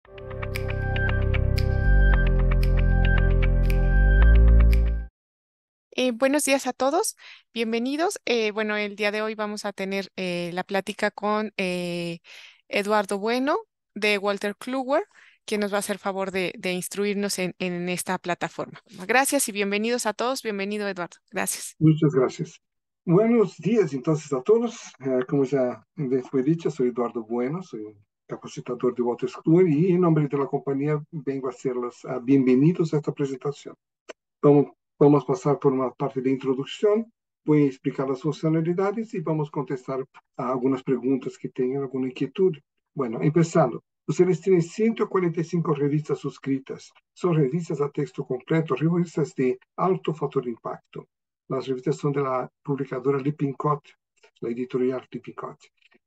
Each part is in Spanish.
Buenos días a todos, bienvenidos. Bueno, el día de hoy vamos a tener la plática con Eduardo Bueno de Walter Kluwer, quien nos va a hacer favor de instruirnos en esta plataforma. Gracias y bienvenidos a todos. Bienvenido, Eduardo. Gracias. Muchas gracias. Buenos días entonces a todos. Como ya les fue dicho, soy Eduardo Bueno, soy un capacitador de Walter Kluwer y en nombre de la compañía vengo a hacerlos bienvenidos a esta presentación. Vamos a pasar por una parte de introducción, voy a explicar las funcionalidades y vamos a contestar a algunas preguntas que tengan alguna inquietud. Bueno, empezando. Ustedes tienen 145 revistas suscritas. Son revistas a texto completo, revistas de alto factor de impacto. Las revistas son de la publicadora Lippincott, la editorial Lippincott.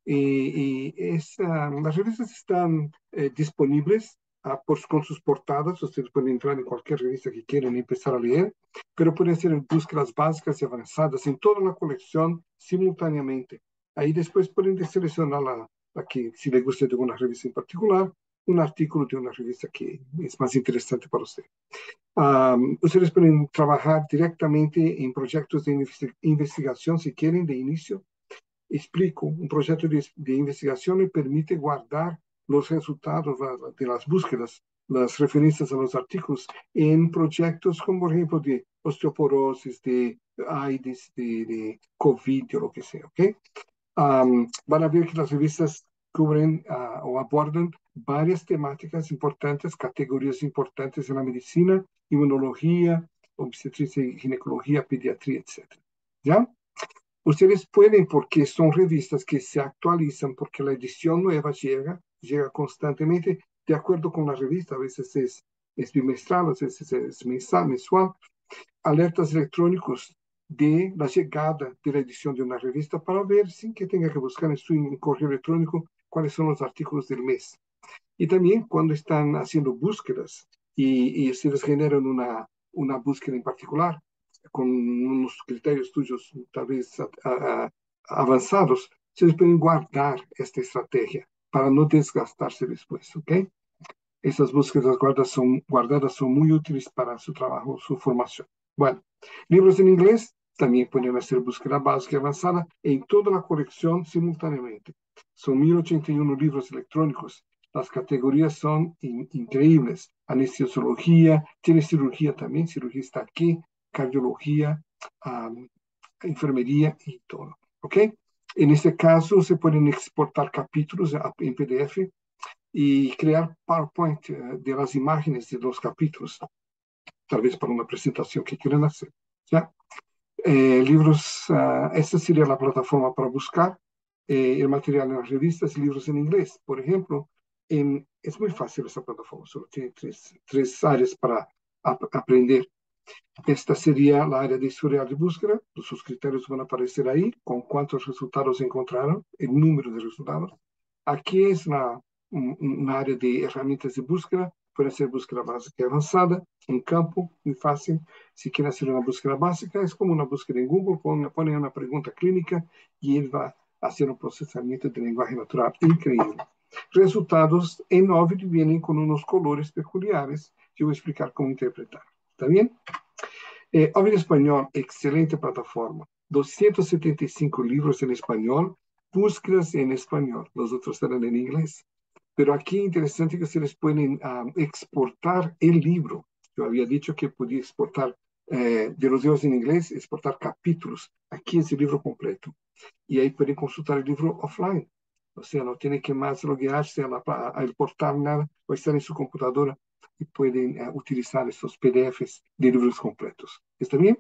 Las revistas están disponibles con sus portadas. Ustedes pueden entrar en cualquier revista que quieran y empezar a leer, pero pueden hacer búsquedas básicas y avanzadas en toda la colección simultáneamente. Ahí después pueden seleccionar la que, si les gusta de una revista en particular, un artículo de una revista que es más interesante para usted. Ustedes pueden trabajar directamente en proyectos de investigación si quieren de inicio. Explico, un proyecto de investigación le permite guardar los resultados de las búsquedas, las referencias a los artículos en proyectos como, por ejemplo, de osteoporosis, de AIDS, de COVID o lo que sea, ¿ok? Van a ver que las revistas cubren o abordan varias temáticas importantes, categorías importantes en la medicina, inmunología, obstetricia y ginecología, pediatría, etc. ¿Ya? Ustedes pueden, porque son revistas que se actualizan, porque la edición nueva llega constantemente, de acuerdo con la revista, a veces es bimestral, a veces es mensual, alertas electrónicos de la llegada de la edición de una revista para ver, sin que tenga que buscar en su correo electrónico, cuáles son los artículos del mes. Y también cuando están haciendo búsquedas y ustedes generan una búsqueda en particular, con unos criterios tuyos tal vez avanzados, ustedes pueden guardar esta estrategia para no desgastarse después, ¿ok? Esas búsquedas guardadas son muy útiles para su trabajo, su formación. Bueno, libros en inglés también pueden hacer búsqueda básica y avanzada en toda la colección simultáneamente. Son 1081 libros electrónicos. Las categorías son increíbles. Anestesiología, tiene cirugía también, cirugía está aquí, cardiología, enfermería y todo. ¿Ok? En este caso se pueden exportar capítulos en PDF y crear PowerPoint de las imágenes de los capítulos, tal vez para una presentación que quieran hacer. ¿Ya? Libros, esta sería la plataforma para buscar el material en las revistas y libros en inglés. Por ejemplo, es muy fácil esta plataforma, solo tiene tres áreas para aprender. Esta sería la área de historial de búsqueda. Sus criterios van a aparecer ahí, con cuántos resultados encontraron, el número de resultados. Aquí es una área de herramientas de búsqueda. Puede ser búsqueda básica y avanzada, un campo muy fácil. Si quiere hacer una búsqueda básica, es como una búsqueda en Google, pone una pregunta clínica y él va a hacer un procesamiento de lenguaje natural increíble. Resultados en Ovid vienen con unos colores peculiares. Yo voy a explicar cómo interpretar. ¿Está bien? Ovid Español, excelente plataforma. 275 libros en español, búsquedas en español. Los otros estarán en inglés. Pero aquí interesante que ustedes pueden exportar el libro. Yo había dicho que podía exportar de los libros en inglés, exportar capítulos. Aquí es el libro completo. Y ahí pueden consultar el libro offline. O sea, no tienen que más loguearse al portal nada, o estar en su computadora y pueden utilizar estos PDFs de libros completos. ¿Está bien?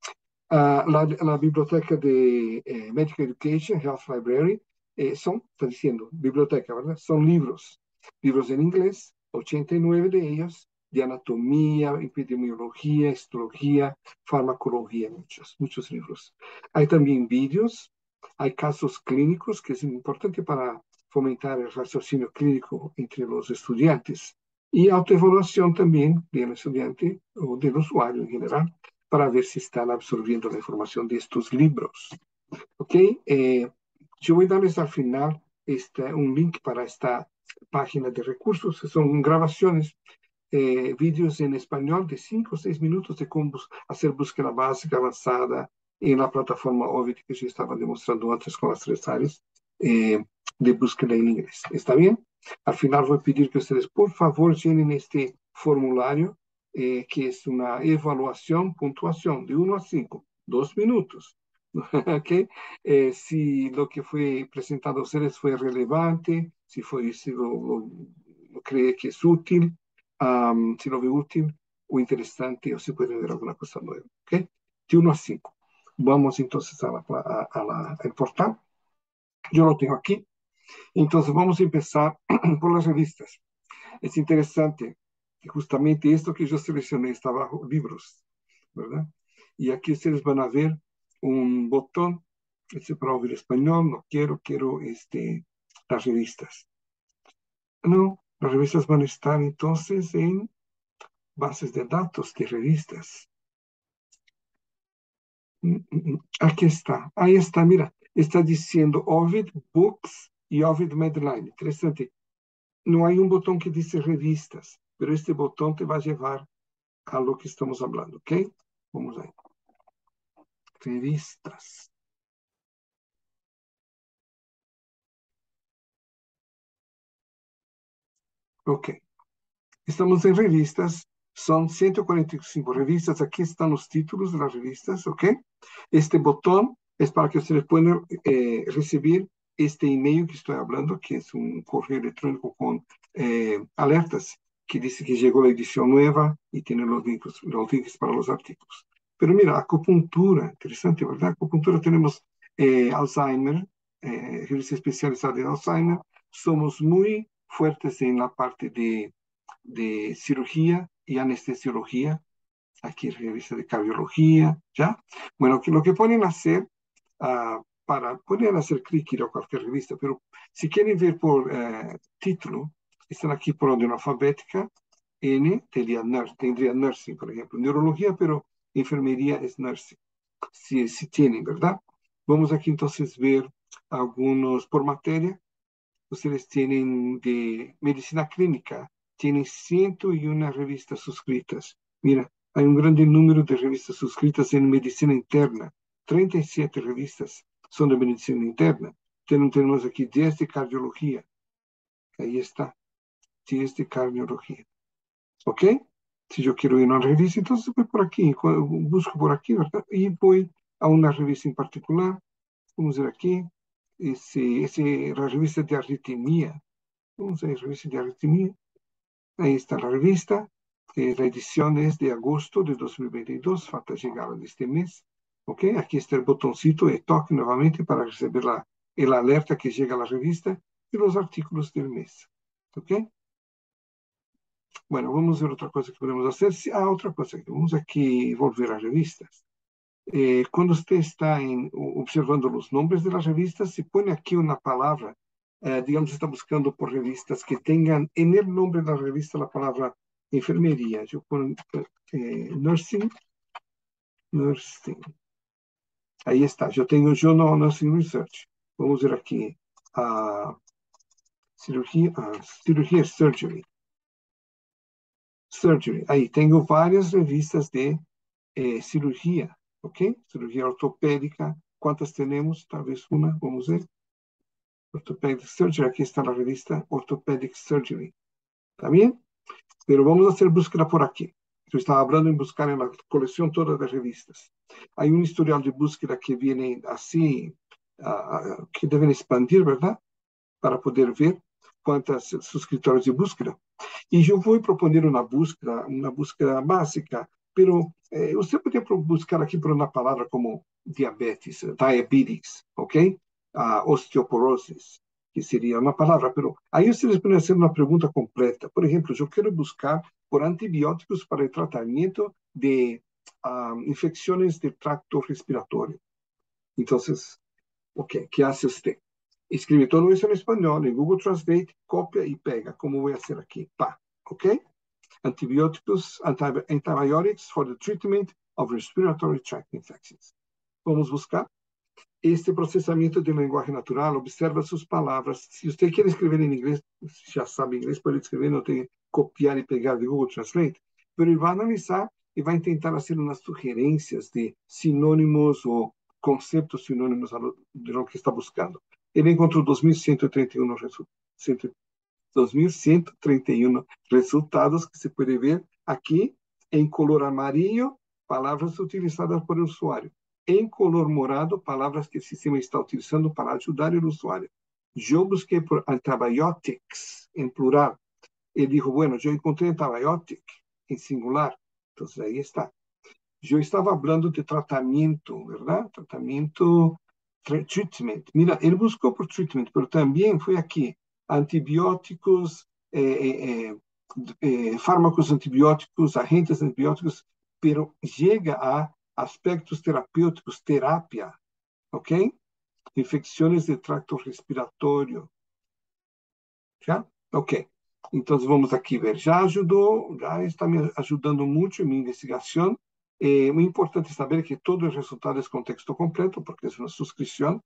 La biblioteca de Medical Education, Health Library, está diciendo, biblioteca, ¿verdad? Son libros en inglés, 89 de ellos, de anatomía, epidemiología, histología, farmacología, muchos libros. Hay también vídeos, hay casos clínicos, que es importante para fomentar el raciocinio clínico entre los estudiantes, y autoevaluación también del estudiante o del usuario en general, para ver si están absorbiendo la información de estos libros. ¿Ok? Yo voy a darles al final un link para esta página de recursos, que son grabaciones, vídeos en español de 5 o 6 minutos de cómo hacer búsqueda básica avanzada en la plataforma Ovid que yo estaba demostrando antes con las 3 áreas de búsqueda en inglés. ¿Está bien? Al final voy a pedir que ustedes, por favor, llenen este formulario, que es una evaluación, puntuación de 1 a 5, 2 minutos. ¿Ok? Si lo que fue presentado a ustedes fue relevante, si lo cree que es útil, si lo ve útil o interesante o si puede ver alguna cosa nueva. ¿Ok? De 1 a 5. Vamos entonces al portal. Yo lo tengo aquí. Entonces vamos a empezar por las revistas. Es interesante que justamente esto que yo seleccioné está bajo libros, ¿verdad? Y aquí ustedes van a ver un botón, este para oír español, no quiero las revistas. No, las revistas van a estar entonces en bases de datos de revistas. Aquí está, ahí está, mira, está diciendo Ovid Books y Ovid Medline. Interesante. No hay un botón que dice revistas, pero este botón te va a llevar a lo que estamos hablando, ¿ok? Vamos ahí. Revistas. Ok. Estamos en revistas. Son 145 revistas. Aquí están los títulos de las revistas, ¿ok? Este botón es para que ustedes puedan recibir este email que estoy hablando, que es un correo electrónico con alertas que dice que llegó la edición nueva y tiene los links para los artículos. Pero mira, acupuntura, interesante, ¿verdad? Acupuntura tenemos Alzheimer, revista especializada en Alzheimer. Somos muy fuertes en la parte de cirugía y anestesiología. Aquí revista de cardiología, ¿ya? Bueno, lo que pueden hacer, pueden hacer clic ir a cualquier revista, pero si quieren ver por título, están aquí por orden alfabética. N tendría nursing, por ejemplo, neurología, pero enfermería es nursing, si tienen, ¿verdad? Vamos aquí entonces ver algunos por materia. Ustedes tienen de medicina clínica, tienen 101 revistas suscritas. Mira, hay un gran número de revistas suscritas en medicina interna. 37 revistas son de medicina interna. Tenemos aquí 10 de cardiología. Ahí está, 10 de cardiología. ¿Ok? Si yo quiero ir a una revista, entonces voy por aquí, busco por aquí, ¿verdad? Y voy a una revista en particular. Vamos a ver aquí. La revista de arritmia. Vamos a ver, revista de arritmia. Ahí está la revista. La edición es de agosto de 2022. Falta llegar a este mes. ¿Ok? Aquí está el botoncito de toque nuevamente para recibir el alerta que llega a la revista y los artículos del mes. ¿Ok? Bueno, vamos a ver otra cosa que podemos hacer. Otra cosa. Vamos aquí volver a revistas. Cuando usted está observando los nombres de las revistas, se pone aquí una palabra, digamos, está buscando por revistas que tengan en el nombre de la revista la palabra enfermería. Yo pongo nursing. Ahí está. Yo tengo Journal Nursing Research. Vamos a ver aquí. Cirugía Surgery. Surgery. Ahí tengo varias revistas de cirugía. ¿Ok? Cirugía ortopédica. ¿Cuántas tenemos? Tal vez una. Vamos a ver. Orthopedic Surgery. Aquí está la revista Orthopedic Surgery. ¿Está bien? Pero vamos a hacer búsqueda por aquí. Yo estaba hablando en buscar en la colección toda de revistas. Hay un historial de búsqueda que viene así, que deben expandir, ¿verdad? Para poder ver cuántas suscriptores de búsqueda. Y yo voy a proponer una búsqueda básica, pero usted podría buscar aquí por una palabra como diabetes, ¿ok? Osteoporosis, que sería una palabra, pero ahí ustedes pueden hacer una pregunta completa. Por ejemplo, yo quiero buscar por antibióticos para el tratamiento de infecciones del tracto respiratorio. Entonces, ok, ¿qué hace usted? Escribe todo eso en español, en Google Translate, copia y pega, como voy a hacer aquí. ¿Ok? Antibiotics for the treatment of respiratory tract infections. Vamos a buscar. este procesamiento del lenguaje natural observa sus palabras. Si usted quiere escribir en inglés, si ya sabe inglés, puede escribir, no tiene que copiar y pegar de Google Translate. Pero él va a analizar y va a intentar hacer unas sugerencias de sinónimos o conceptos sinónimos de lo que está buscando. Él encontró 2.131 resultados que se puede ver aquí en color amarillo, palabras utilizadas por el usuario. En color morado, palabras que el sistema está utilizando para ayudar al usuario. Yo busqué por antibiotics en plural. Él dijo, bueno, yo encontré antibiotic en singular. Entonces ahí está. Yo estaba hablando de tratamiento, ¿verdad? Tratamiento, treatment. Mira, él buscó por treatment, pero también fue aquí. Antibióticos, fármacos antibióticos, agentes antibióticos, pero llega a aspectos terapêuticos, terapia, ¿ok? Infecciones de tracto respiratorio, ¿ya? Ok. Entonces vamos aqui ver. Já ajudou, já está me ajudando muito em minha investigação. Muy importante saber que todo el resultado es con texto completo, porque es una suscripción.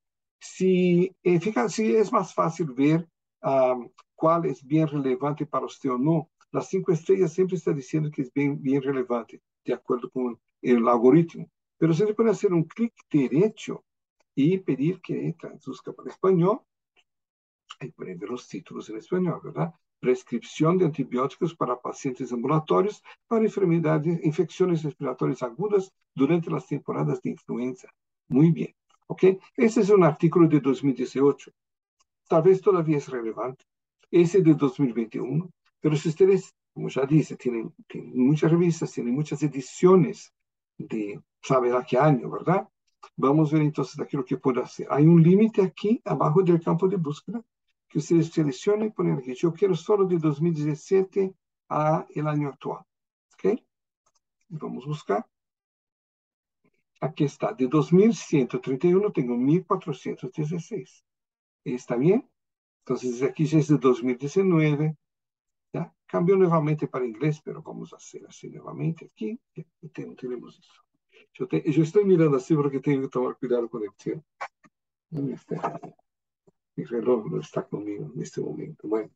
Si es más fácil ver cuál es bien relevante para usted o no, las 5 estrellas siempre está diciendo que es bien relevante, de acuerdo con el algoritmo. Pero se le puede hacer un clic derecho y pedir que traduzca para español. Ahí pueden ver los títulos en español, ¿verdad? Prescripción de antibióticos para pacientes ambulatorios para enfermedades, infecciones respiratorias agudas durante las temporadas de influenza. Muy bien, ¿ok? Ese es un artículo de 2018. Tal vez todavía es relevante. Ese de 2021. Pero si ustedes, como ya dice, tienen muchas revistas, tienen muchas ediciones de, sabe a qué año, ¿verdad? Vamos a ver entonces aquí lo que puedo hacer. Hay un límite aquí abajo del campo de búsqueda que ustedes seleccionan y ponen aquí. Yo quiero solo de 2017 a el año actual. ¿Ok? Vamos a buscar. Aquí está. De 2131 tengo 1416. ¿Está bien? Entonces aquí ya es de 2019. ¿Ya? Cambió nuevamente para inglés, pero vamos a hacer así nuevamente aquí. Y tenemos eso. Yo estoy mirando así porque tengo que tomar cuidado con el tiempo. ¿Dónde está? Mi reloj no está conmigo en este momento. Bueno,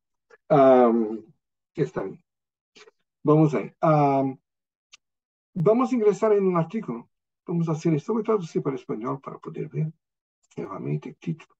está bien. Vamos a ir. Vamos a ingresar en un artículo. Vamos a hacer esto. Voy a traducir para español para poder ver nuevamente el título.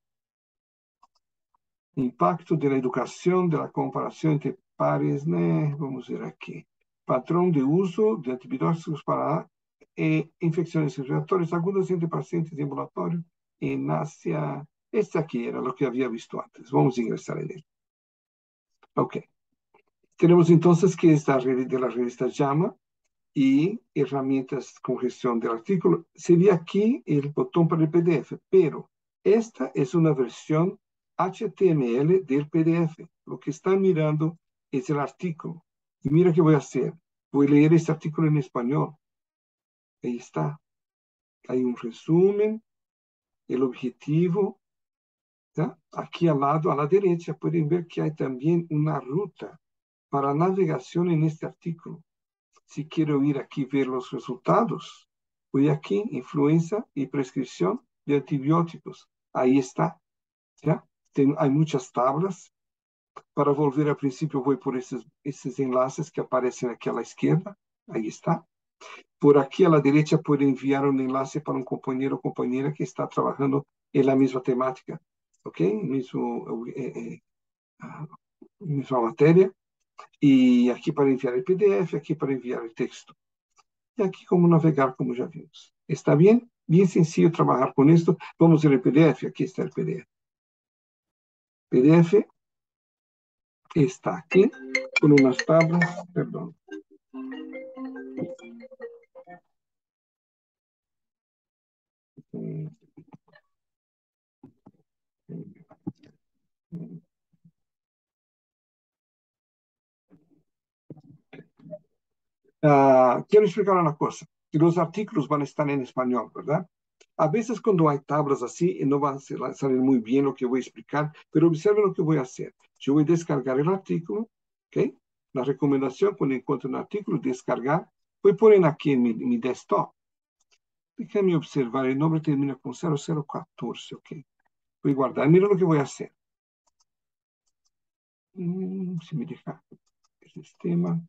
Impacto de la educación, de la comparación entre pares. Vamos a ver aquí. Patrón de uso de antibióticos para infecciones respiratorias agudas entre pacientes de ambulatorio en Asia. Este aquí era lo que había visto antes. Vamos a ingresar en él. Ok. Tenemos entonces que esta de la revista JAMA y herramientas con gestión del artículo. Sería aquí el botón para el PDF, pero esta es una versión HTML del PDF. Lo que están mirando es el artículo. Y mira qué voy a hacer. Voy a leer este artículo en español. Ahí está. Hay un resumen, el objetivo. ¿Ya? Aquí al lado, a la derecha, pueden ver que hay también una ruta para navegación en este artículo. Si quiero ir aquí ver los resultados, voy aquí, influenza y prescripción de antibióticos. Ahí está, ¿ya? Hay muchas tablas. Para volver al principio voy por esos enlaces que aparecen aquí a la izquierda. Ahí está. Por aquí a la derecha puedo enviar un enlace para un compañero o compañera que está trabajando en la misma temática, ¿ok? Misma materia. Y aquí para enviar el PDF, aquí para enviar el texto. Y aquí como navegar, como ya vimos. ¿Está bien? Bien sencillo trabajar con esto. Vamos a ver el PDF. Aquí está el PDF. PDF está aquí con unas tablas. Perdón. Quiero explicar una cosa. Los artículos van a estar en español, ¿verdad? A veces cuando hay tablas así, no va a salir muy bien lo que voy a explicar, pero observen lo que voy a hacer. Yo voy a descargar el artículo, ¿ok? La recomendación, cuando encuentro un artículo, descargar, voy a poner aquí en mi desktop. Déjame observar, el nombre termina con 0014, ok. Voy a guardar, mira lo que voy a hacer. Si me deja el sistema.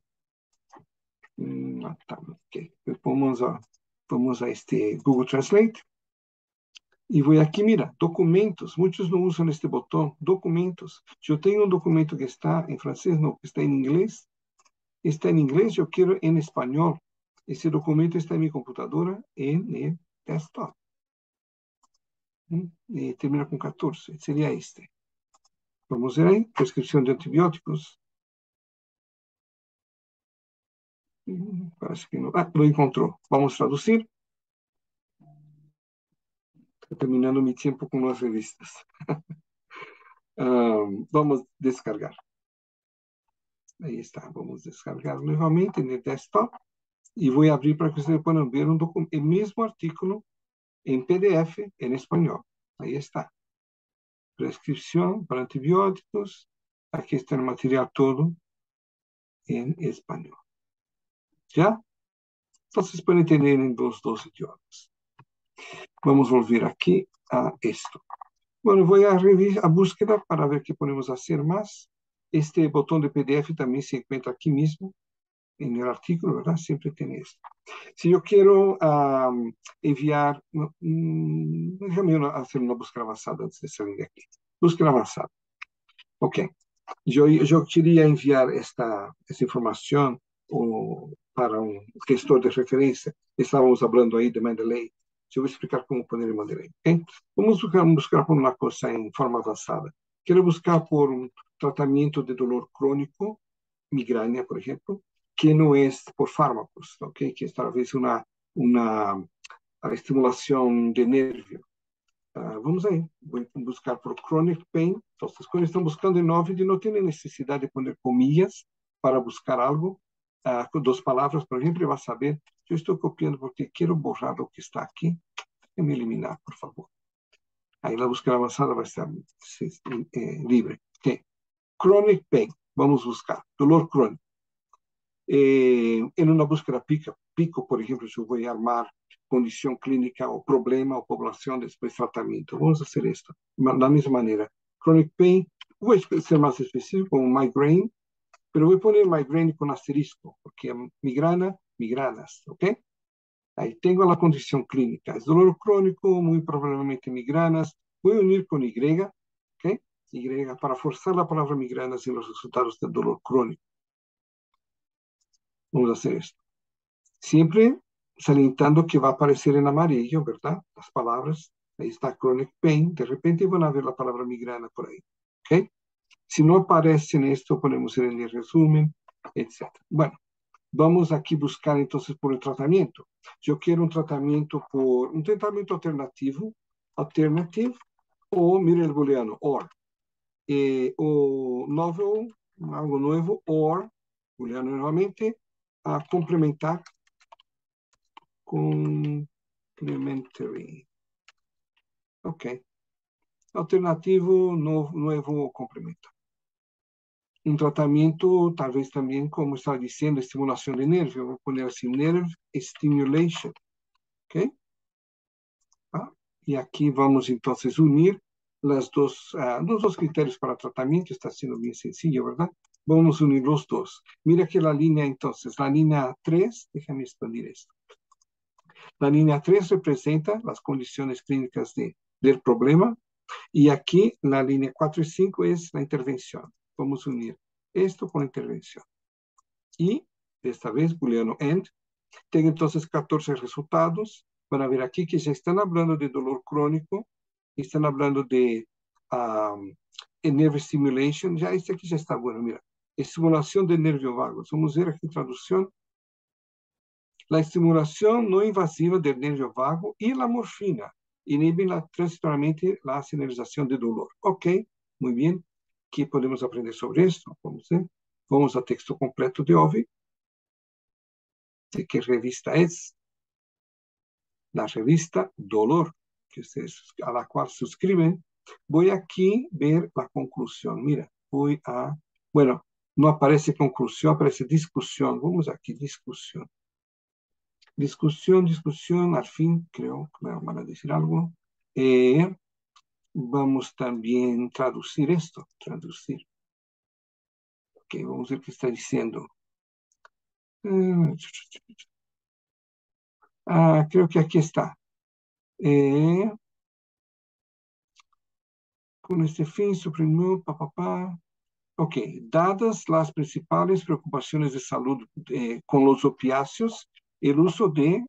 Ok. Pues vamos a este Google Translate. Y voy aquí, mira, documentos. Muchos no usan este botón, documentos. Yo tengo un documento que está en francés, no, que está en inglés. Está en inglés, yo quiero en español. Ese documento está en mi computadora, en el desktop. Termina con 14, sería este. Vamos a ver ahí, prescripción de antibióticos. Parece que no. Lo encontró. Vamos a traducir. Estoy terminando mi tiempo con las revistas. Vamos a descargar. Ahí está. Vamos a descargar nuevamente en el desktop. Y voy a abrir para que ustedes puedan ver el mismo artículo en PDF en español. Ahí está. Prescripción para antibióticos. Aquí está el material todo en español. ¿Ya? Entonces pueden tener en los dos idiomas. Vamos a volver aquí a esto. Bueno, voy a revisar a búsqueda para ver qué podemos hacer más. Este botón de PDF también se encuentra aquí mismo en el artículo, ¿verdad? Siempre tiene esto. Si yo quiero enviar, déjame hacer una búsqueda avanzada antes de salir de aquí. Búsqueda avanzada. Ok. Yo quería enviar esta información para un gestor de referencia. Estábamos hablando ahí de Mendeley. Yo voy a explicar cómo poner en Mendeley. ¿Okay? Vamos a buscar por una cosa en forma avanzada. Quiero buscar por un tratamiento de dolor crónico, migraña, por ejemplo, que no es por fármacos, ¿okay? Que es tal vez una estimulación de nervio. Vamos aí, vou buscar por chronic pain. Entonces, quando estão buscando em Ovid, não tem necessidade de poner comillas para buscar algo. Com duas palavras, por exemplo, ele vai saber. Eu estou copiando porque quero borrar o que está aqui e me eliminar, por favor. Aí a búsqueda avançada vai estar livre. Okay. Chronic pain. Vamos buscar. Dolor crônico. En una búsqueda pico, por ejemplo, yo voy a armar condición clínica o problema o población después tratamiento. Vamos a hacer esto de la misma manera. Chronic pain, voy a ser más específico con migraine, pero voy a poner migraine con asterisco, porque migranas, ¿ok? Ahí tengo la condición clínica. Es dolor crónico, muy probablemente migranas. Voy a unir con Y, ¿ok? Y para forzar la palabra migranas en los resultados del dolor crónico. Vamos a hacer esto. Siempre salientando que va a aparecer en amarillo, ¿verdad? Las palabras. Ahí está chronic pain. De repente van a ver la palabra migrana por ahí. ¿Ok? Si no aparece en esto, ponemos en el resumen, etc. Bueno, vamos aquí a buscar entonces por el tratamiento. Yo quiero un tratamiento alternativo, alternative, o mire el booleano, or. O novel, algo nuevo, or, booleano nuevamente, a complementar complementary. Ok. Alternativo, nuevo o complemento. Un tratamiento, tal vez también, como estaba diciendo, estimulación de nervio. Voy a poner así, nerve stimulation. Ok. Y aquí vamos entonces a unir los dos criterios para tratamiento. Está siendo bien sencillo, ¿verdad? Vamos a unir los dos. Mira que la línea entonces, la línea 3, déjame expandir esto. La línea 3 representa las condiciones clínicas del problema y aquí la línea 4 y 5 es la intervención. Vamos a unir esto con la intervención. Y esta vez, booleano AND. Tengo entonces 14 resultados. Van a ver aquí que ya están hablando de dolor crónico, están hablando de nerve stimulation. Ya este aquí ya está bueno, mira. Estimulación de nervio vago. Vamos a ver aquí traducción. La estimulación no invasiva del nervio vago y la morfina inhiben transitoriamente la señalización de dolor. Ok, muy bien. ¿Qué podemos aprender sobre esto? Vamos a texto completo de Ovid. ¿De qué revista es? La revista Dolor, que ustedes, a la cual suscriben. Voy aquí a ver la conclusión. Mira, bueno, no aparece conclusión, aparece discusión. Vamos aquí, discusión. discusión, al fin creo que me van a decir algo. Vamos también a traducir esto, traducir. Ok, vamos a ver qué está diciendo. Creo que aquí está. Con este fin suprimió, Ok, dadas las principales preocupaciones de salud con los opiáceos, el uso de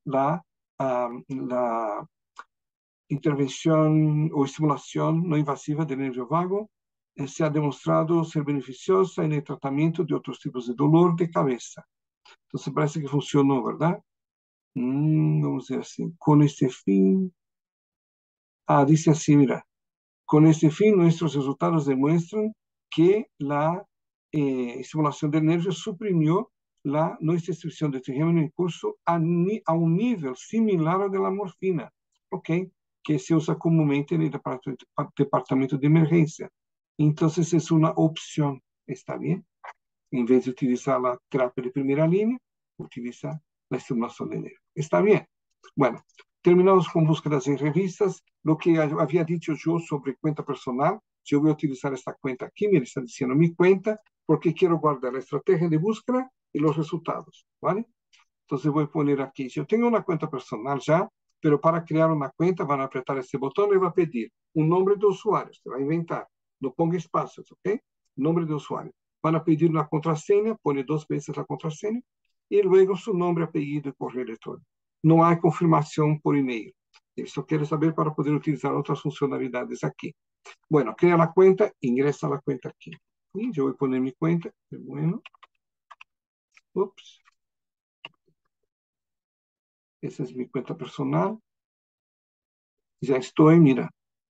la intervención o estimulación no invasiva del nervio vago se ha demostrado ser beneficiosa en el tratamiento de otros tipos de dolor de cabeza. Entonces parece que funcionó, ¿verdad? Vamos a ver así. Con este fin. Dice así, mira. Con este fin, nuestros resultados demuestran que la estimulación del nervio suprimió la no restricción de trigémino en curso a un nivel similar al de la morfina, ¿ok? Que se usa comúnmente en el departamento de emergencia. Entonces es una opción, ¿está bien? En vez de utilizar la terapia de primera línea, utiliza la estimulación de nervio. ¿Está bien? Bueno, terminamos con búsquedas en revistas. Lo que había dicho yo sobre cuenta personal, yo voy a utilizar esta cuenta aquí. Me está diciendo mi cuenta porque quiero guardar la estrategia de búsqueda y los resultados, ¿vale? Entonces voy a poner aquí, yo tengo una cuenta personal ya, pero para crear una cuenta van a apretar este botón y va a pedir un nombre de usuario, se va a inventar, no ponga espacios, ¿ok? Nombre de usuario. Van a pedir una contraseña, pone 2 veces la contraseña y luego su nombre, apellido y correo electrónico. No hay confirmación por email. Esto quiere saber para poder utilizar otras funcionalidades aquí. Bueno, crea la cuenta, ingresa la cuenta aquí. Y yo voy a poner mi cuenta. Bueno, ups. Esa es mi cuenta personal. Ya estoy, mira.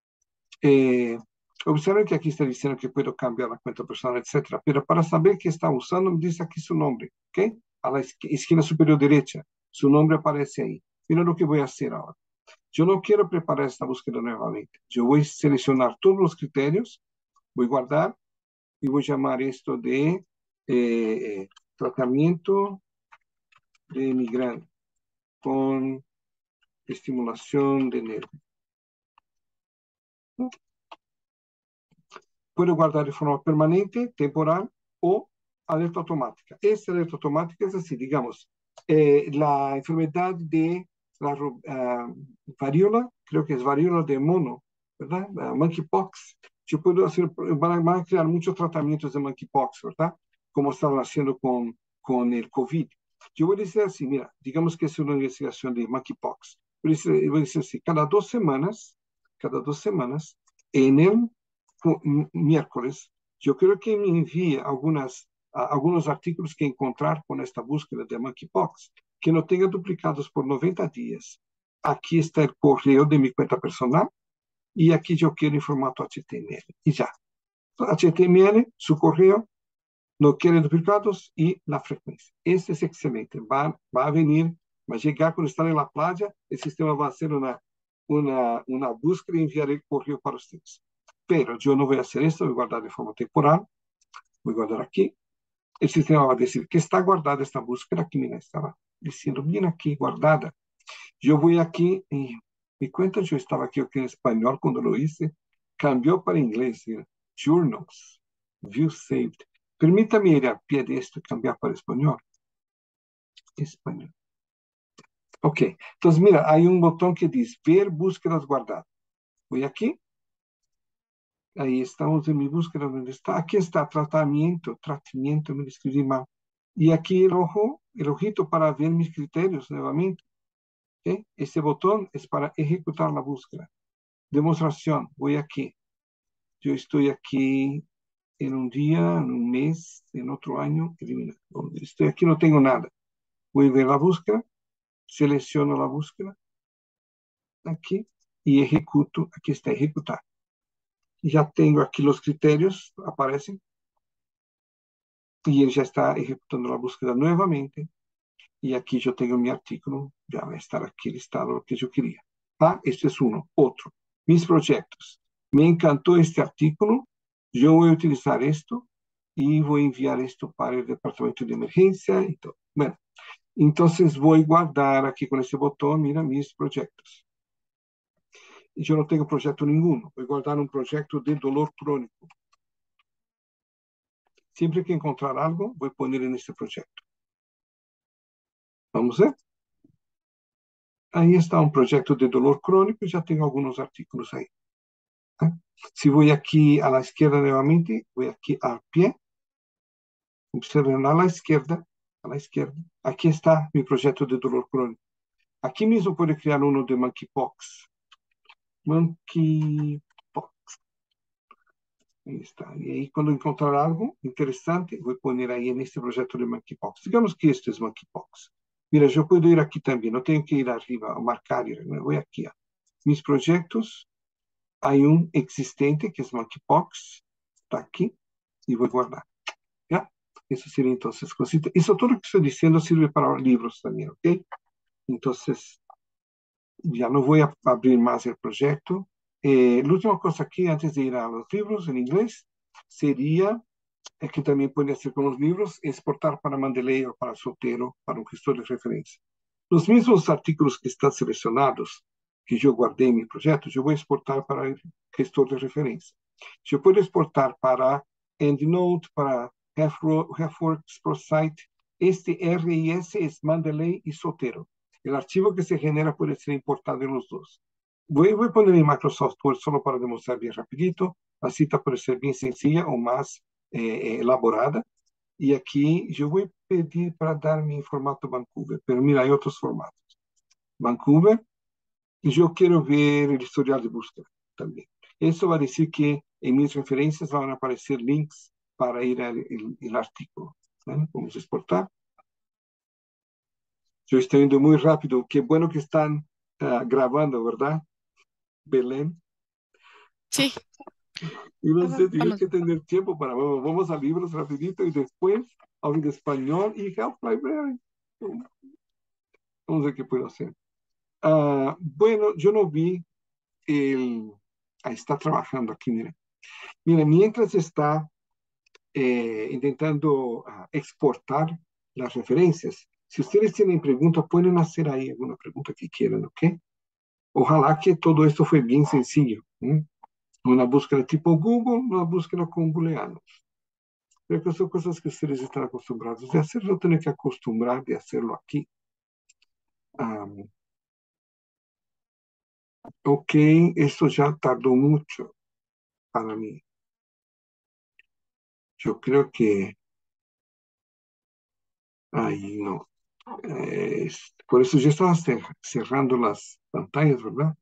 Observen que aquí está diciendo que puedo cambiar la cuenta personal, etcétera. Pero para saber qué está usando, me dice aquí su nombre, ¿ok? A la esquina superior derecha, su nombre aparece ahí. Mira lo que voy a hacer ahora. Yo no quiero preparar esta búsqueda nuevamente. Yo voy a seleccionar todos los criterios, voy a guardar y voy a llamar esto de tratamiento de migrante con estimulación de nervio. Puede guardar de forma permanente, temporal o alerta automática. Esta alerta automática es así, digamos, la enfermedad de la varíola, creo que es varíola de mono, ¿verdad? La monkeypox. Yo puedo hacer, van a crear muchos tratamientos de monkeypox, ¿verdad? Como estaban haciendo con el COVID. Yo voy a decir así, mira, digamos que es una investigación de monkeypox. Voy a decir así, cada dos semanas, en el miércoles, yo creo que me envíe algunos artículos que encontrar con esta búsqueda de monkeypox, que no tenga duplicados por 90 días. Aquí está el correo de mi cuenta personal y aquí yo quiero en formato HTML. Y ya. HTML, su correo, no quiere duplicados y la frecuencia. Este es excelente. Va a venir, va a llegar cuando están en la playa, el sistema va a hacer una búsqueda y enviar el correo para ustedes. Pero yo no voy a hacer esto, voy a guardar de forma temporal, voy a guardar aquí. El sistema va a decir que está guardada esta búsqueda, aquí mira, estaba diciendo bien aquí, guardada. Yo voy aquí y me cuenta, yo estaba aquí en español cuando lo hice, cambió para inglés, mira, journals, view saved. Permítame ir al pie de esto y cambiar para español. Español. Ok, entonces mira, hay un botón que dice ver búsquedas guardadas. Voy aquí. Ahí estamos en mi búsqueda, ¿dónde está? Aquí está, tratamiento, me escribí mal. Y aquí el ojito para ver mis criterios nuevamente. ¿Okay? Este botón es para ejecutar la búsqueda. Demostración, voy aquí. Yo estoy aquí en un día, en un mes, en otro año, elimina. Estoy aquí, no tengo nada. Voy a ver la búsqueda, selecciono la búsqueda, aquí, y ejecuto, aquí está, ejecutar. Ya tengo aquí los criterios, aparecen, y él ya está ejecutando la búsqueda nuevamente. Y aquí yo tengo mi artículo, ya va a estar aquí listado lo que yo quería. Este es uno. Otro, mis proyectos. Me encantó este artículo, yo voy a utilizar esto y voy a enviar esto para el departamento de emergencia y todo. Bueno, Entonces voy a guardar aquí con este botón, mira, mis proyectos. Y yo no tengo proyecto ninguno. Voy a guardar un proyecto de dolor crónico. Siempre que encontrar algo, voy a poner en este proyecto. Vamos a ver. Ahí está un proyecto de dolor crónico y ya tengo algunos artículos ahí. ¿Eh? Si voy aquí a la izquierda nuevamente, voy aquí al pie. Observen a la izquierda, a la izquierda. Aquí está mi proyecto de dolor crónico. Aquí mismo puedo crear uno de monkeypox. Monkeypox. Ahí está. Y ahí cuando encontrar algo interesante, voy a poner ahí en este proyecto de monkeypox. Digamos que esto es monkeypox. Mira, yo puedo ir aquí también, no tengo que ir arriba a marcar, me voy aquí a mis proyectos. Hay un existente que es monkeypox, está aquí, y voy a guardar. ¿Ya? Eso sería entonces cosita. Eso todo lo que estoy diciendo sirve para libros también, ¿ok? Entonces, ya no voy a abrir más el proyecto. La última cosa aquí, antes de ir a los libros en inglés, sería que también puede hacer con los libros, exportar para Mendeley o para Sotero, para un gestor de referencia. Los mismos artículos que están seleccionados, que yo guardé en mi proyecto, yo voy a exportar para el gestor de referencia. Yo puedo exportar para EndNote, para HalfWorks ProSite. Este RIS es Mendeley y Sotero. El archivo que se genera puede ser importado en los dos. Voy a poner en Microsoft Word solo para demostrar bien rapidito. La cita puede ser bien sencilla o más elaborada. Y aquí yo voy a pedir para darme en formato Vancouver, pero mira, hay otros formatos. Vancouver, y yo quiero ver el historial de búsqueda también. Eso va a decir que en mis referencias van a aparecer links para ir al el artículo. ¿Vale? Vamos a exportar. Yo estoy yendo muy rápido. Qué bueno que están grabando, ¿verdad, Belén? Sí, Y no sé, tienes vamos. que tener tiempo para, vamos a libros rapidito y después hablo de español y Help Library. Vamos a ver qué puedo hacer. Bueno, yo no vi el... Ahí está trabajando aquí, mire. Mire, mientras está intentando exportar las referencias, si ustedes tienen preguntas, pueden hacer ahí alguna pregunta que quieran, ¿ok? Ojalá que todo esto fue bien sencillo. ¿Eh? Una búsqueda tipo Google, una búsqueda con booleanos. Pero que son cosas que ustedes están acostumbrados de hacer, yo tengo que acostumbrar de hacerlo aquí. Um, ok, esto ya tardó mucho para mí. Yo creo que, ay, no. Por eso yo estaba cerrando las pantallas, ¿verdad?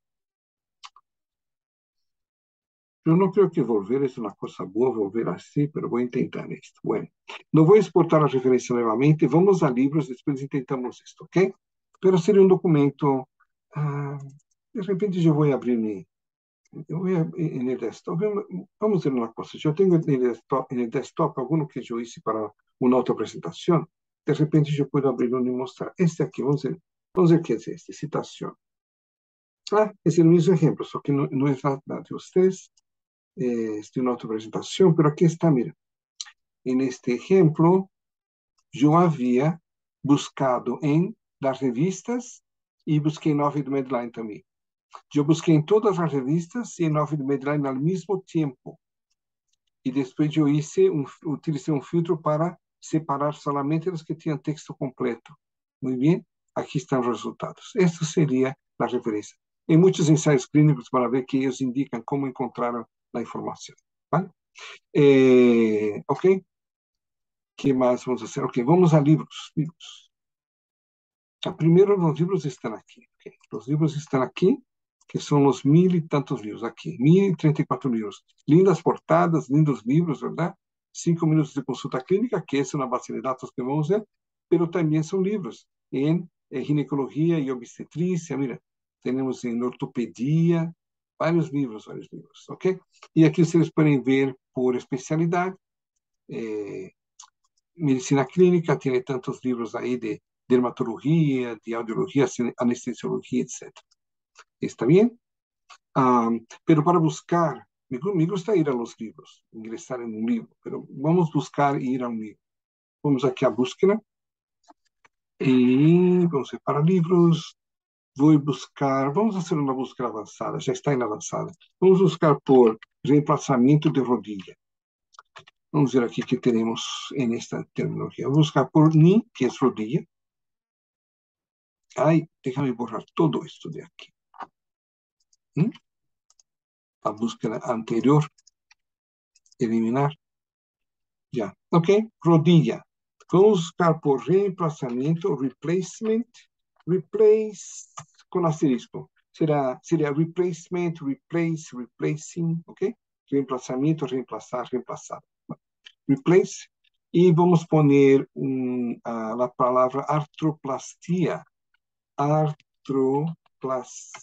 Yo no creo que volver es una cosa buena, volver así, pero voy a intentar esto. Bueno, no voy a exportar la referencia nuevamente. Vamos a libros, después intentamos esto, ¿ok? Pero sería un documento. ah, de repente yo voy a abrir yo voy en el desktop. Vamos a hacer una cosa. Yo tengo en el desktop alguno que yo hice para una otra presentación. De repente yo puedo abrirlo y mostrar. Este aquí, vamos a ver qué es este, citación. Es el mismo ejemplo, solo que no es la de ustedes. Es de una otra presentación, pero aquí está, mira. En este ejemplo, yo había buscado en las revistas y busqué en Ovid Medline también. Yo busqué en todas las revistas y en Ovid Medline al mismo tiempo. Y después yo utilicé un filtro para separar solamente los que tenían texto completo. Muy bien, aquí están los resultados. Esto sería la referencia. En muchos ensayos clínicos para ver que ellos indican cómo encontraron la información. ¿Vale? Ok, ¿qué más vamos a hacer? Ok, vamos a libros. Libros. Primero los libros están aquí. Okay. Los libros están aquí, que son los 1000 y tantos libros aquí. 1034 libros. Lindas portadas, lindos libros, ¿verdad? 5 minutos de consulta clínica, que es una base de datos que vamos a ver, pero también son libros en ginecología y obstetricia. Mira, tenemos en ortopedia, varios libros, ¿ok? Y aquí ustedes pueden ver por especialidad. Eh, Medicina clínica tiene tantos libros ahí de dermatología, de audiología, anestesiología, etc. ¿Está bien? Pero para buscar, me gusta ir a los libros, ingresar en un libro, pero vamos a buscar ir a un libro. Vamos aquí a búsqueda. Y vamos a ir para libros. Voy a buscar, vamos a hacer una búsqueda avanzada, ya está en avanzada. Vamos a buscar por reemplazamiento de rodilla. Vamos a ver aquí qué tenemos en esta terminología. Vamos a buscar por ni, que es rodilla. Ay, déjame borrar todo esto de aquí. ¿Mm? La búsqueda anterior, eliminar. Ya, ok, rodilla. Vamos a buscar por reemplazamiento, replacement, replace con asterisco. Sería replacement, replace, replacing, ok. Reemplazamiento, reemplazar, reemplazar. Replace. Y vamos a poner la palabra artroplastia. Artroplastia.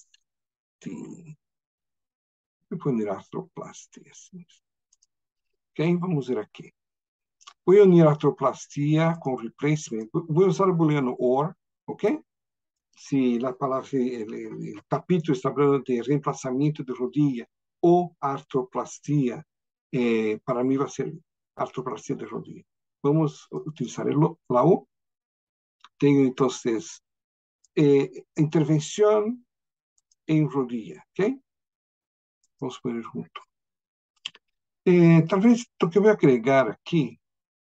Voy a poner artroplastia. Ok, vamos a ver aquí. Voy a unir artroplastia con replacement. Voy a usar el booleano or, ¿ok? Si la palabra, el capítulo está hablando de reemplazamiento de rodilla o artroplastia, para mí va a ser artroplastia de rodilla. Vamos a utilizar la O. Tengo entonces intervención en rodilla, ¿ok? Vamos a poner junto. Tal vez lo que voy a agregar aquí,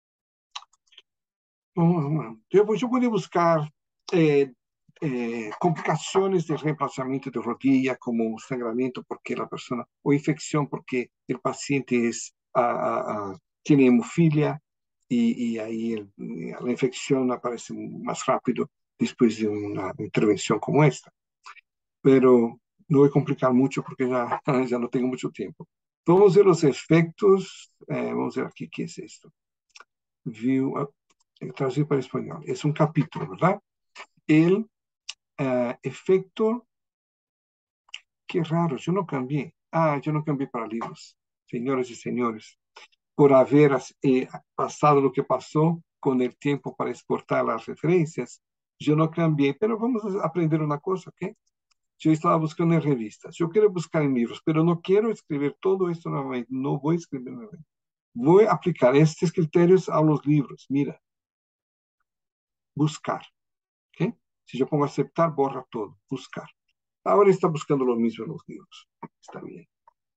yo voy a buscar eh, complicaciones de reemplazamiento de rodilla, como sangramiento porque la persona, o infección porque el paciente tiene hemofilia y ahí la infección aparece más rápido después de una intervención como esta. Pero no voy a complicar mucho porque ya, ya no tengo mucho tiempo. Vamos a ver los efectos. Vamos a ver aquí qué es esto. View, traducir para español. Es un capítulo, ¿verdad? El efecto, qué raro, yo no cambié. Yo no cambié para libros. Señores y señores, por haber pasado lo que pasó con el tiempo para exportar las referencias, yo no cambié, pero vamos a aprender una cosa, ¿ok? Yo estaba buscando en revistas, yo quiero buscar en libros, pero no quiero escribir todo esto nuevamente, no voy a escribir nuevamente. Voy a aplicar estos criterios a los libros. Mira, buscar, ¿ok? Si yo pongo aceptar, borra todo, buscar. Ahora está buscando lo mismo en los libros. Está bien.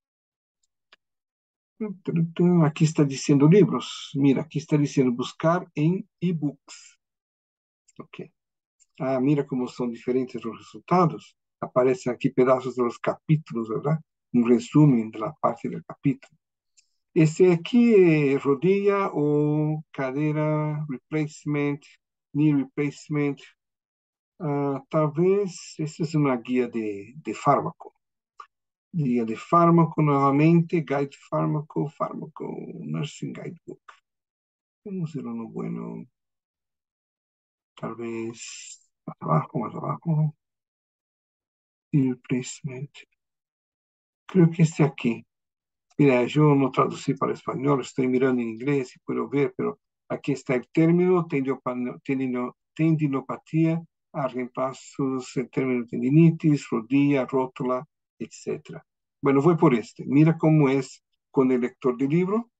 Aquí está diciendo libros. Mira, aquí está diciendo buscar en ebooks. Ok. Mira cómo son diferentes los resultados. Aparecen aquí pedazos de los capítulos, ¿verdad? Un resumen de la parte del capítulo. Este aquí, rodilla o cadera, replacement, knee replacement. Tal vez esta es una guía de fármaco. Guía de fármaco nuevamente, guide fármaco, fármaco, nursing guidebook. Vamos a hacer uno bueno, tal vez más abajo, más abajo. Knee replacement. Creo que este aquí. Mira, yo no traducí para español, estoy mirando en inglés y puedo ver, pero aquí está el término tendinopatía, a reemplazos, el término tendinitis, rodilla, rótula, etc. Bueno, voy por este. Mira cómo es con el lector de libro.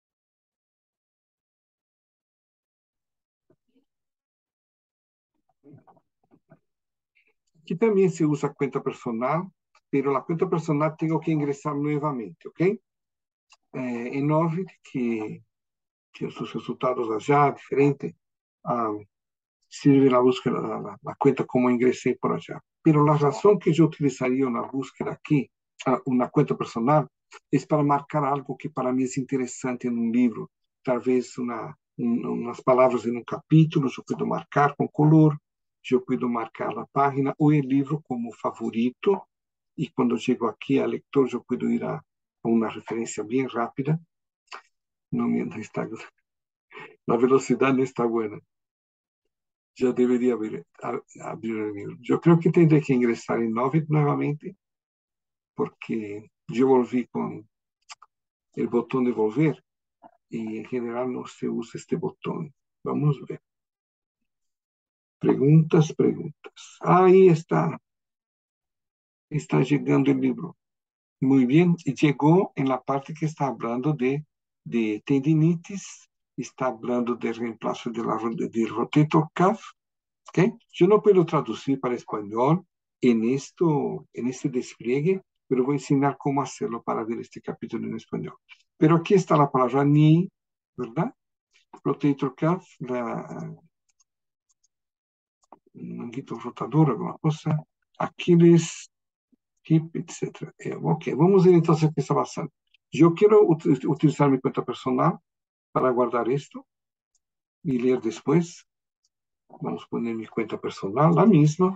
Aquí también se usa cuenta personal, pero la cuenta personal tengo que ingresar nuevamente, ¿ok? En Ovid, que sus resultados allá, diferente. Ah, sirve la búsqueda, la cuenta como ingresé por allá. Pero la razón que yo utilizaría una búsqueda aquí, una cuenta personal, es para marcar algo que para mí es interesante en un libro. Tal vez unas palabras en un capítulo, yo puedo marcar con color, yo puedo marcar la página o el libro como favorito. Y cuando llego aquí al lector, yo puedo ir a una referencia bien rápida. No está, la velocidad no está buena. Ya debería abrir el libro. Yo creo que tendré que ingresar en Novit nuevamente porque yo volví con el botón de volver y en general no se usa este botón. Vamos a ver. Preguntas, preguntas. Ahí está. Está llegando el libro. Muy bien. Y llegó en la parte que está hablando de tendinitis, está hablando de reemplazo del rotator cuff ¿Ok? Yo no puedo traducir para español en este despliegue, pero voy a enseñar cómo hacerlo para ver este capítulo en español. Pero aquí está la palabra ni, ¿verdad? Rotator cuff, la manguito rotador, alguma cosa. Aquiles, hip, etc. Ok, vamos ver entonces qué está pasando. Yo quiero utilizar mi cuenta personal para guardar esto y leer después. Vamos a poner mi cuenta personal, la misma.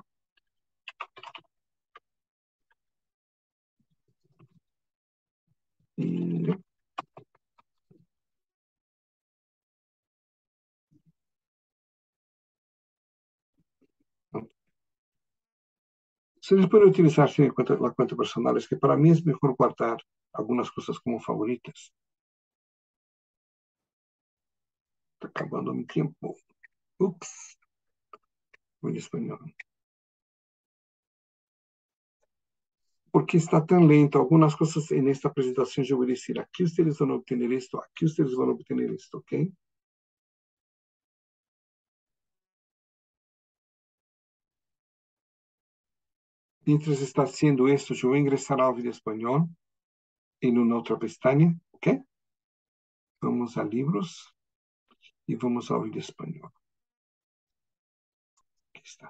Y se les puede utilizar sin la cuenta personal. Es que para mí es mejor guardar algunas cosas como favoritas. Está acabando mi tiempo. Ups, voy en español. ¿Por qué está tan lento? Algunas cosas en esta presentación yo voy a decir, aquí ustedes van a obtener esto, aquí ustedes van a obtener esto, ¿ok? Mientras está haciendo esto, yo voy a ingresar a Audio Español en una otra pestaña, ¿ok? Vamos a libros y vamos a Audio Español. Aquí está.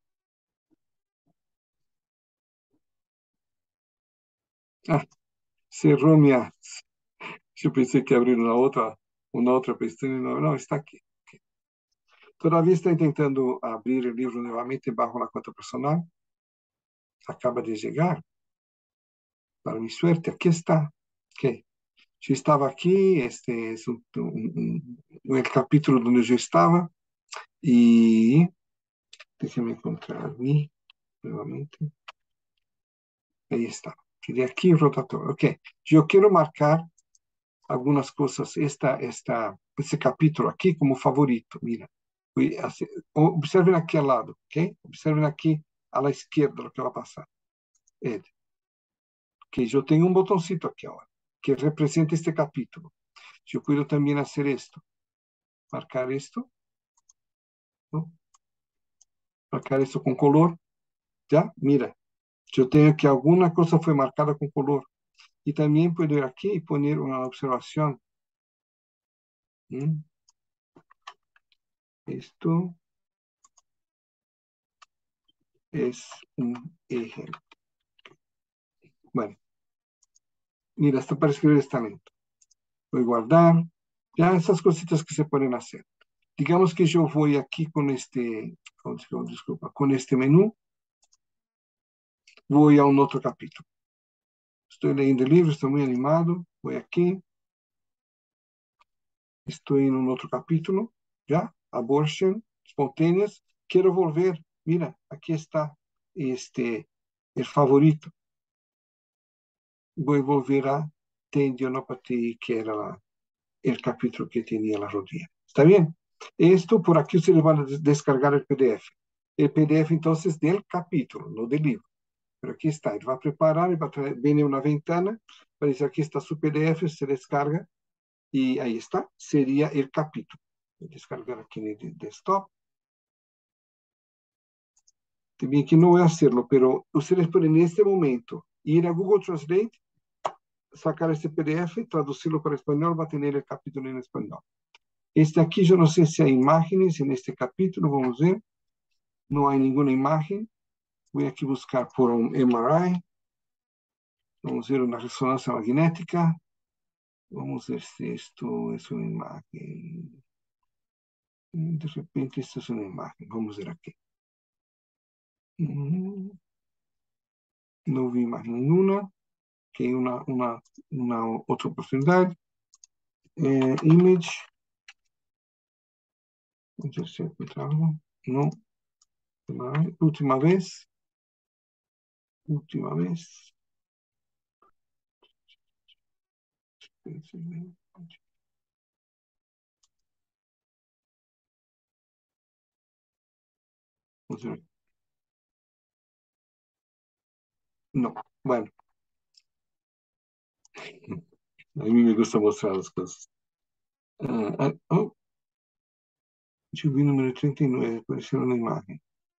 Ah, cerró mi... Yo pensé que abrir una otra pestaña. No, no, está aquí. Todavía está intentando abrir el libro nuevamente bajo la cuenta personal. Acaba de llegar. Para mi suerte, aquí está. Ok. Yo estaba aquí, este es el capítulo donde yo estaba y déjeme encontrar mí nuevamente. Ahí está. Y de aquí rotatorio. Ok. Yo quiero marcar algunas cosas, este capítulo aquí como favorito. Mira, observen aquí al lado, ¿ok? Observen aquí a la izquierda lo que va a pasar. Que yo tengo un botoncito aquí ahora que representa este capítulo. Yo puedo también hacer esto, marcar esto, ¿no? Marcar esto con color, ¿ya? Mira, yo tengo que alguna cosa fue marcada con color. Y también puedo ir aquí y poner una observación. ¿Mm? Esto es un ejemplo. Bueno, mira, esto para escribir está lento. Voy a guardar. Ya esas cositas que se pueden hacer. Digamos que yo voy aquí con disculpa, con este menú, voy a un otro capítulo. Estoy leyendo el libro, estoy muy animado, voy aquí, estoy en un otro capítulo, ¿ya? Abortion, espontáneas, quiero volver, mira, aquí está el favorito. Voy a volver a tendinopatía, que era el capítulo que tenía la rodilla. ¿Está bien? Esto por aquí ustedes van a descargar el PDF. El PDF entonces del capítulo, no del libro. Pero aquí está, él va a preparar, viene una ventana, parece aquí está su PDF, se descarga y ahí está, sería el capítulo. Voy a descargar aquí en el desktop. También que no voy a hacerlo, pero ustedes pueden en este momento ir a Google Translate, sacar este PDF, traducirlo para español, va a tener el capítulo en español. Este aquí, yo no sé si hay imágenes en este capítulo, vamos a ver. No hay ninguna imagen. Voy aquí a buscar por un MRI. Vamos a ver una resonancia magnética. Vamos a ver si esto es una imagen. De repente, esto es una imagen. Vamos a ver aquí. No vi imagen ninguna. Que hay una otra oportunidad. Image. Vamos a ver si encuentro algo. No. Última vez. Última vez. Vamos a ver. No. Bueno. A mí me gusta mostrar las cosas. Oh, GV número 39, puede ser una imagen.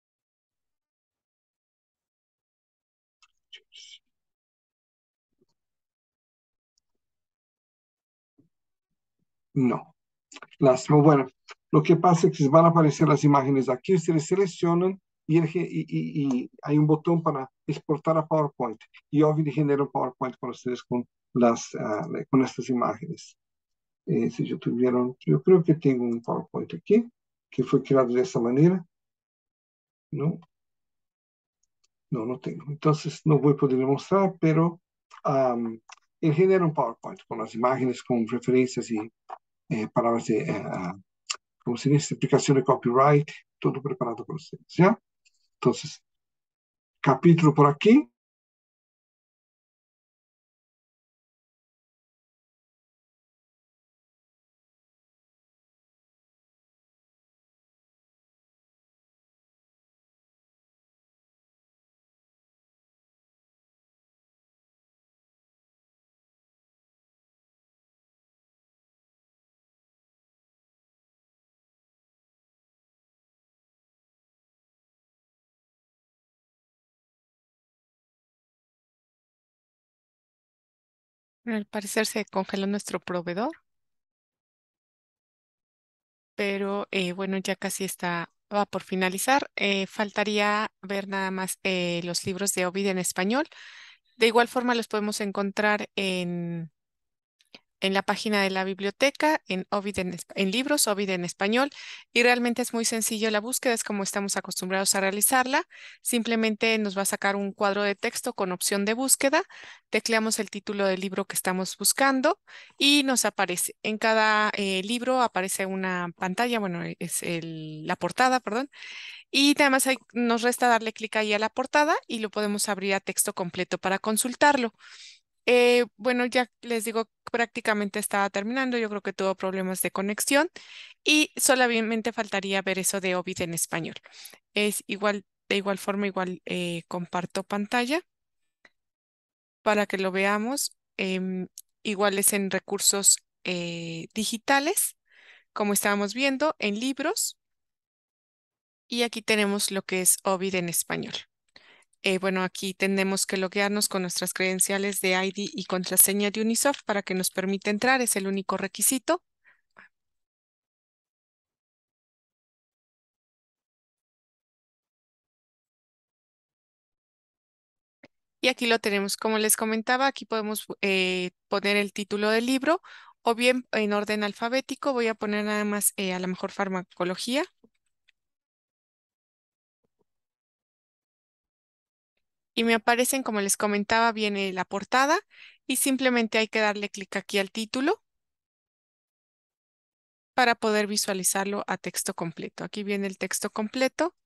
No. Bueno, lo que pasa es que van a aparecer las imágenes aquí, ustedes seleccionan y hay un botón para exportar a PowerPoint. Y obviamente genera un PowerPoint para ustedes con estas imágenes. Si yo tuvieron, yo creo que tengo un PowerPoint aquí, que fue creado de esta manera. No, no tengo. Entonces no voy a poder mostrar, pero él genera un PowerPoint con las imágenes, con referencias y palabras de como se dice, explicación de copyright, todo preparado para ustedes, ¿ya? Entonces, capítulo por aquí. Al parecer se congeló nuestro proveedor, pero bueno, ya casi va por finalizar. Faltaría ver nada más los libros de Ovid en español. De igual forma los podemos encontrar en la página de la biblioteca, en libros, Ovid en español, y realmente es muy sencillo la búsqueda, es como estamos acostumbrados a realizarla. Simplemente nos va a sacar un cuadro de texto con opción de búsqueda, tecleamos el título del libro que estamos buscando y nos aparece. En cada libro aparece una pantalla, bueno, es la portada, perdón, y además nos resta darle clic ahí a la portada y lo podemos abrir a texto completo para consultarlo. Bueno, ya les digo, prácticamente estaba terminando. Yo creo que tuvo problemas de conexión y solamente faltaría ver eso de Ovid en español. Es igual, de igual forma, igual comparto pantalla para que lo veamos. Igual es en recursos digitales, como estábamos viendo, en libros. Y aquí tenemos lo que es Ovid en español. Bueno, aquí tenemos que loguearnos con nuestras credenciales de ID y contraseña de Unisoft para que nos permita entrar, es el único requisito. Y aquí lo tenemos, como les comentaba, aquí podemos poner el título del libro o bien en orden alfabético. Voy a poner nada más a lo mejor farmacología y me aparecen, como les comentaba, viene la portada y simplemente hay que darle clic aquí al título para poder visualizarlo a texto completo. Aquí viene el texto completo.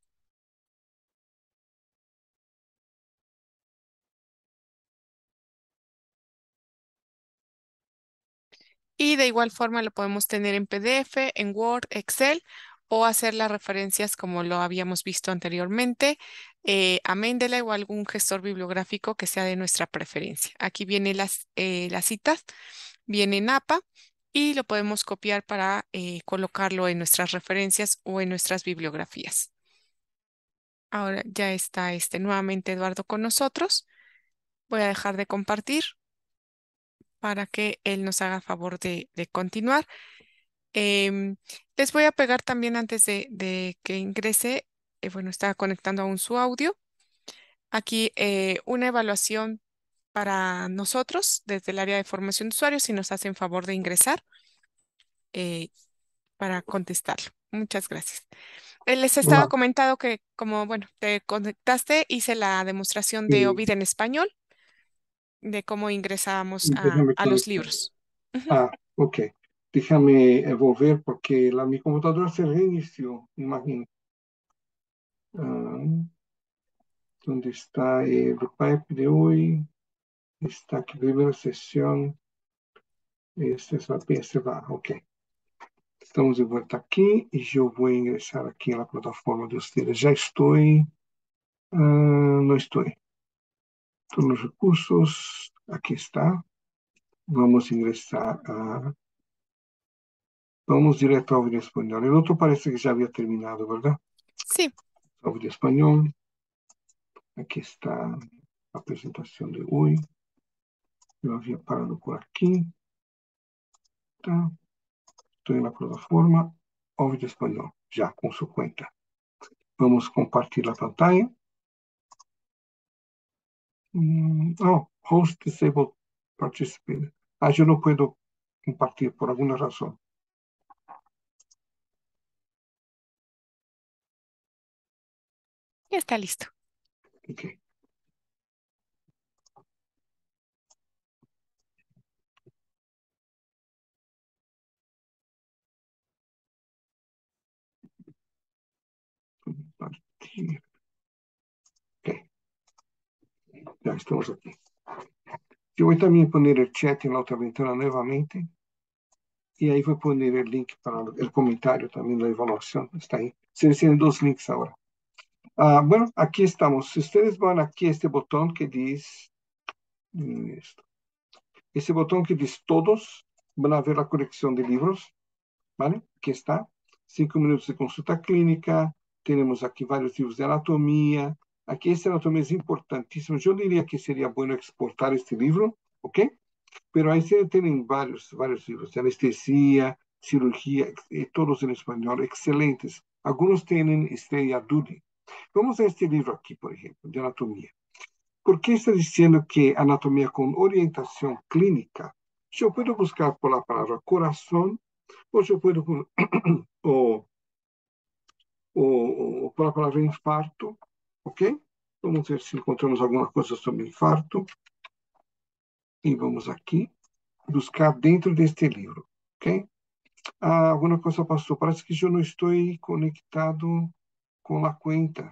Y de igual forma lo podemos tener en PDF, en Word, Excel o hacer las referencias como lo habíamos visto anteriormente a Mendeley o algún gestor bibliográfico que sea de nuestra preferencia. Aquí vienen las citas, viene en APA y lo podemos copiar para colocarlo en nuestras referencias o en nuestras bibliografías. Ahora ya está nuevamente Eduardo con nosotros. Voy a dejar de compartir para que él nos haga favor de continuar. Em, Les voy a pegar también antes de que ingrese, bueno, estaba conectando aún su audio. Aquí una evaluación para nosotros desde el área de formación de usuarios si nos hacen favor de ingresar eh, para contestarlo. Muchas gracias. Les estaba Hola, comentando que como, bueno, te conectaste, hice la demostración de eh, Ovid en español, de cómo ingresábamos déjame a los conectar. libros. Ujú. Ok. Déjame volver porque mi computadora se reinició, imagino. Ah, ¿Dónde está el pipe de hoy? Está aquí, primera sesión. Esta es la PS, va, ok. Estamos de vuelta aquí y yo voy a ingresar aquí a la plataforma de ustedes. Ya estoy, no estoy. Todos los recursos, aquí está. Vamos a ingresar a Vamos directo ao vídeo espanhol. El otro parece que ya había terminado, ¿verdad? Sí, Audio español. Aquí está la presentación de hoy. Yo había parado por aquí. Tá. Estoy en la plataforma. Audio español. Ya, con su cuenta. Vamos a compartir la pantalla. Oh, host disabled participant. Yo no puedo compartir por alguna razón. ya está listo. Ok. Compartir. Ok. Ya estamos aquí. Yo voy también a poner el chat en la otra ventana nuevamente. Y ahí voy a poner el link para el comentario también, la evaluación. Está ahí. Se tienen dos links ahora. Bueno, aquí estamos. Si ustedes van aquí a este botón que dice esto. Ese botón que dice todos, van a ver la colección de libros, ¿vale? Aquí está. 5 minutos de consulta clínica. Tenemos aquí varios libros de anatomía. Aquí esta anatomía es importantísima. Yo diría que sería bueno exportar este libro, ¿ok? Pero ahí se tienen varios libros de anestesia, cirugía, todos en español, excelentes. Algunos tienen Estrella Dudy. Vamos a este libro aquí, por ejemplo, de anatomía. ¿Por qué está diciendo que anatomía con orientación clínica? Yo puedo buscar por la palabra corazón, o yo puedo, o, o por la palabra infarto, ¿ok? Vamos a ver si encontramos alguna cosa sobre infarto. Y vamos aquí, buscar dentro de este libro, ¿ok? Alguma coisa passou. Parece que eu não estou conectado com a conta.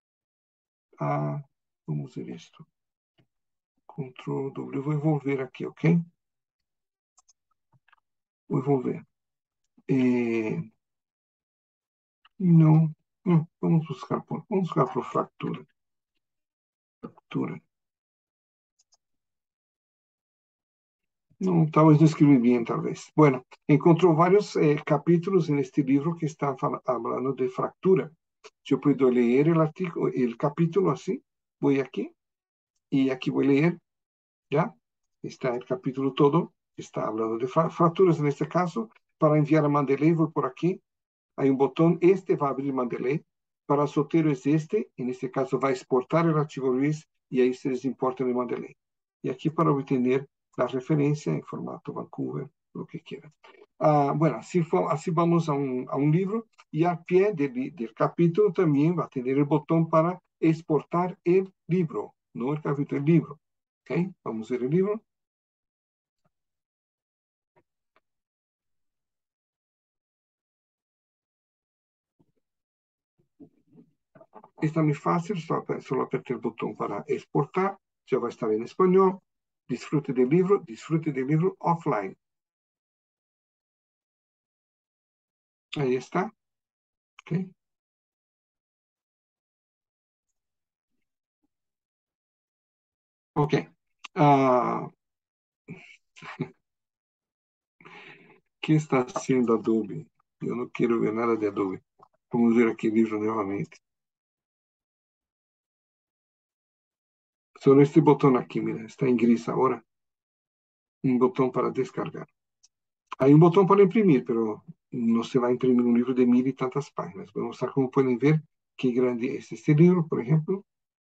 Vamos ver isto. Ctrl W. Vou envolver aqui, ok? Vou envolver. Não. Vamos buscar por fractura. Fractura. Não, talvez não escrevi bem, talvez. Bueno, encontrou vários capítulos neste livro que está falando de fractura. Eu posso ler o artigo, o capítulo assim. Vou aqui e aqui vou ler. ¿Ya? Está el capítulo todo, está hablando de fracturas en este caso. Para enviar a Mendeley, voy por aquí. Hay un botón, este va a abrir Mendeley. Para Sotero es este, en este caso va a exportar el archivo Luis y ahí se les importa en Mendeley. Y aquí para obtener la referencia en formato Vancouver, lo que quieran. Bueno, así vamos a un libro y al pie del capítulo también va a tener el botón para exportar el libro, no el capítulo, el libro. Ok, vamos a ver el libro. Está muy fácil, solo apreté el botón para exportar, ya va a estar en español. Disfrute del libro offline. Ahí está. Ok. Ok. ¿Qué está haciendo Adobe? Yo no quiero ver nada de Adobe. Vamos ver aquí el libro nuevamente. Solo este botón aquí, mira, está en gris ahora. Un botón para descargar. Hay un botón para imprimir, pero no se va a imprimir un libro de 1000 y tantas páginas. Vamos a ver cómo pueden ver qué grande es este libro, por ejemplo.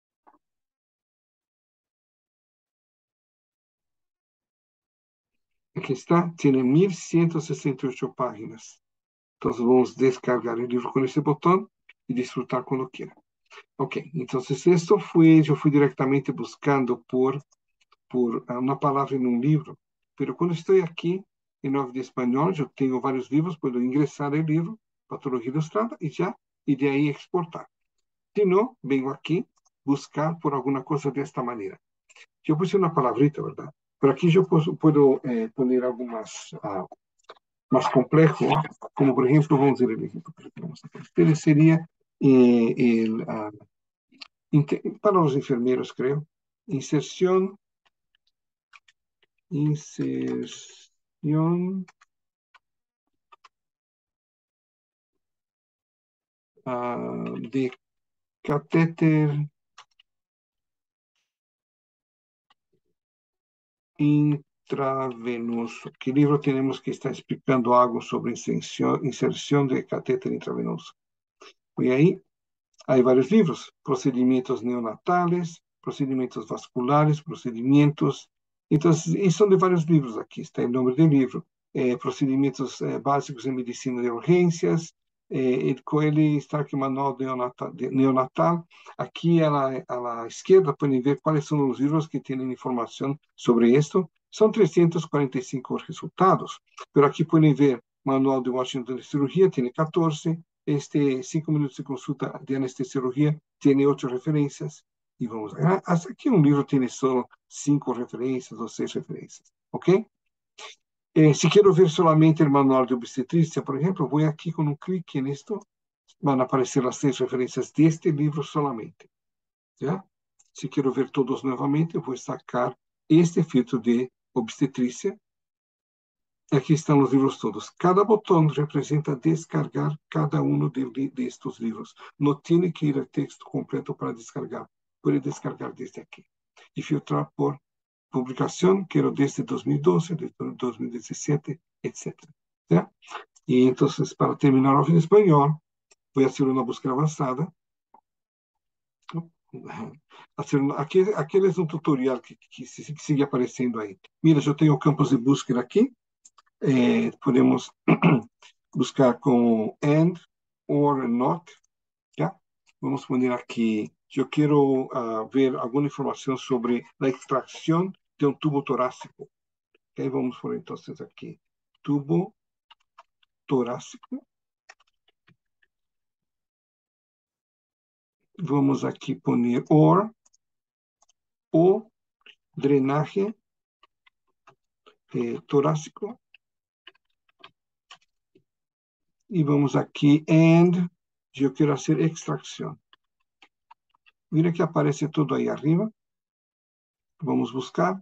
Aquí está, tiene 1168 páginas. Entonces vamos a descargar el libro con ese botón y disfrutar cuando quiera. Ok, entonces esto fue, yo fui directamente buscando por una palabra en un libro. Pero cuando estoy aquí en Off de Español, yo tengo varios libros, puedo ingresar el libro, Patología Ilustrada, y ya, y de ahí exportar. Si no, vengo aquí, buscar por alguna cosa de esta manera. Yo puse una palabrita, ¿verdad? Pero aquí yo puedo poner algo más complejo, como por ejemplo, vamos a ver el ejemplo que vamos a hacer. Este sería para los enfermeros, creo, inserción, inserción de catéter intravenoso. ¿Qué libro tenemos que está explicando algo sobre inserción de catéter intravenoso? Y ahí hay varios libros: procedimientos neonatales, procedimientos vasculares, procedimientos. Entonces, y son de varios libros aquí, está el nombre del libro. Procedimientos básicos en medicina de urgencias, el Coelho Stark Manual Neonatal. Aquí a la izquierda pueden ver cuáles son los libros que tienen información sobre esto. Son 345 resultados, pero aquí pueden ver Manual de Washington de Cirugía, tiene 14. 5 minutos de consulta de anestesiología tiene 8 referencias. Y vamos a ver, hasta aquí un libro tiene solo 5 referencias o 6 referencias. ¿Ok? Si quiero ver solamente el manual de obstetricia, por ejemplo, voy aquí con un clic en esto, van a aparecer las 6 referencias de este libro solamente. ¿Ya? Si quiero ver todos nuevamente, voy a sacar este filtro de obstetricia. Aquí están los libros todos. Cada botón representa descargar cada uno de estos libros. No tiene que ir al texto completo para descargar. Puede descargar desde aquí y filtrar por publicación. Quiero desde 2012, desde 2017, etc. ¿Ya? Y entonces, para terminar en español, voy a hacer una búsqueda avanzada. Aquí es un tutorial que sigue apareciendo ahí. Mira, yo tengo campos de búsqueda aquí. Podemos buscar como and, or, not, ¿ya? Vamos a poner aquí, yo quiero ver alguna información sobre la extracción de un tubo torácico. ¿Okay? Vamos a poner entonces aquí, tubo torácico. Vamos aquí poner or, o drenaje torácico. Y vamos aquí, and, yo quiero hacer extracción. Mira que aparece todo ahí arriba. Vamos a buscar.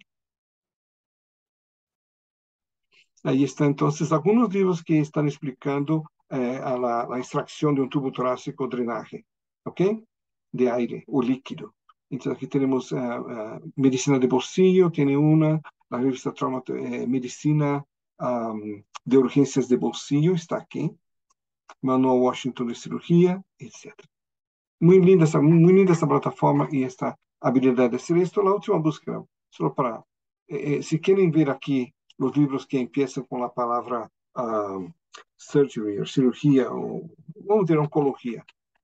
Ahí está entonces algunos libros que están explicando a la extracción de un tubo torácico drenaje, ¿ok? De aire o líquido. Entonces aquí tenemos Medicina de Bolsillo, tiene una, la revista Medicina de Urgencias de Bolsillo está aquí, Manual Washington de Cirugía, etc. Muy linda esta plataforma y esta habilidad de hacer esto. La última búsqueda, solo para, si quieren ver aquí los libros que empiezan con la palabra surgery o cirugía o, vamos a decir, oncología.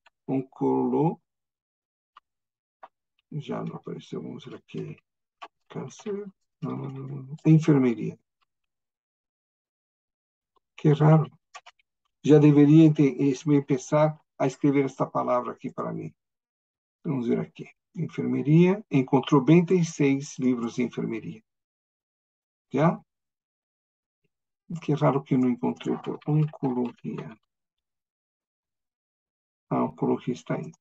Ya no apareció, vamos a ver aquí, cáncer, no. Enfermería. Qué raro. Ya debería empezar a escribir esta palabra aquí para mí. Vamos ver aqui. Enfermeria. Encontrou 26 livros de enfermeria. Já? Que raro que não encontrei por oncologia. A oncologia está aí.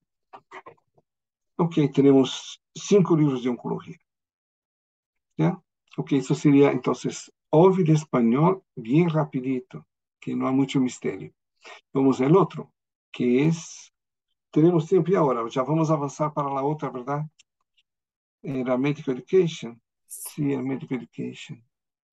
Ok, temos 5 livros de oncologia. ¿Ya? Ok, eso sería entonces OVI español bien rapidito, que no hay mucho misterio. Vamos al otro, que es, tenemos tiempo y ahora, ya vamos a avanzar para la otra, ¿verdad? Era Medical Education. Sí, el Medical Education.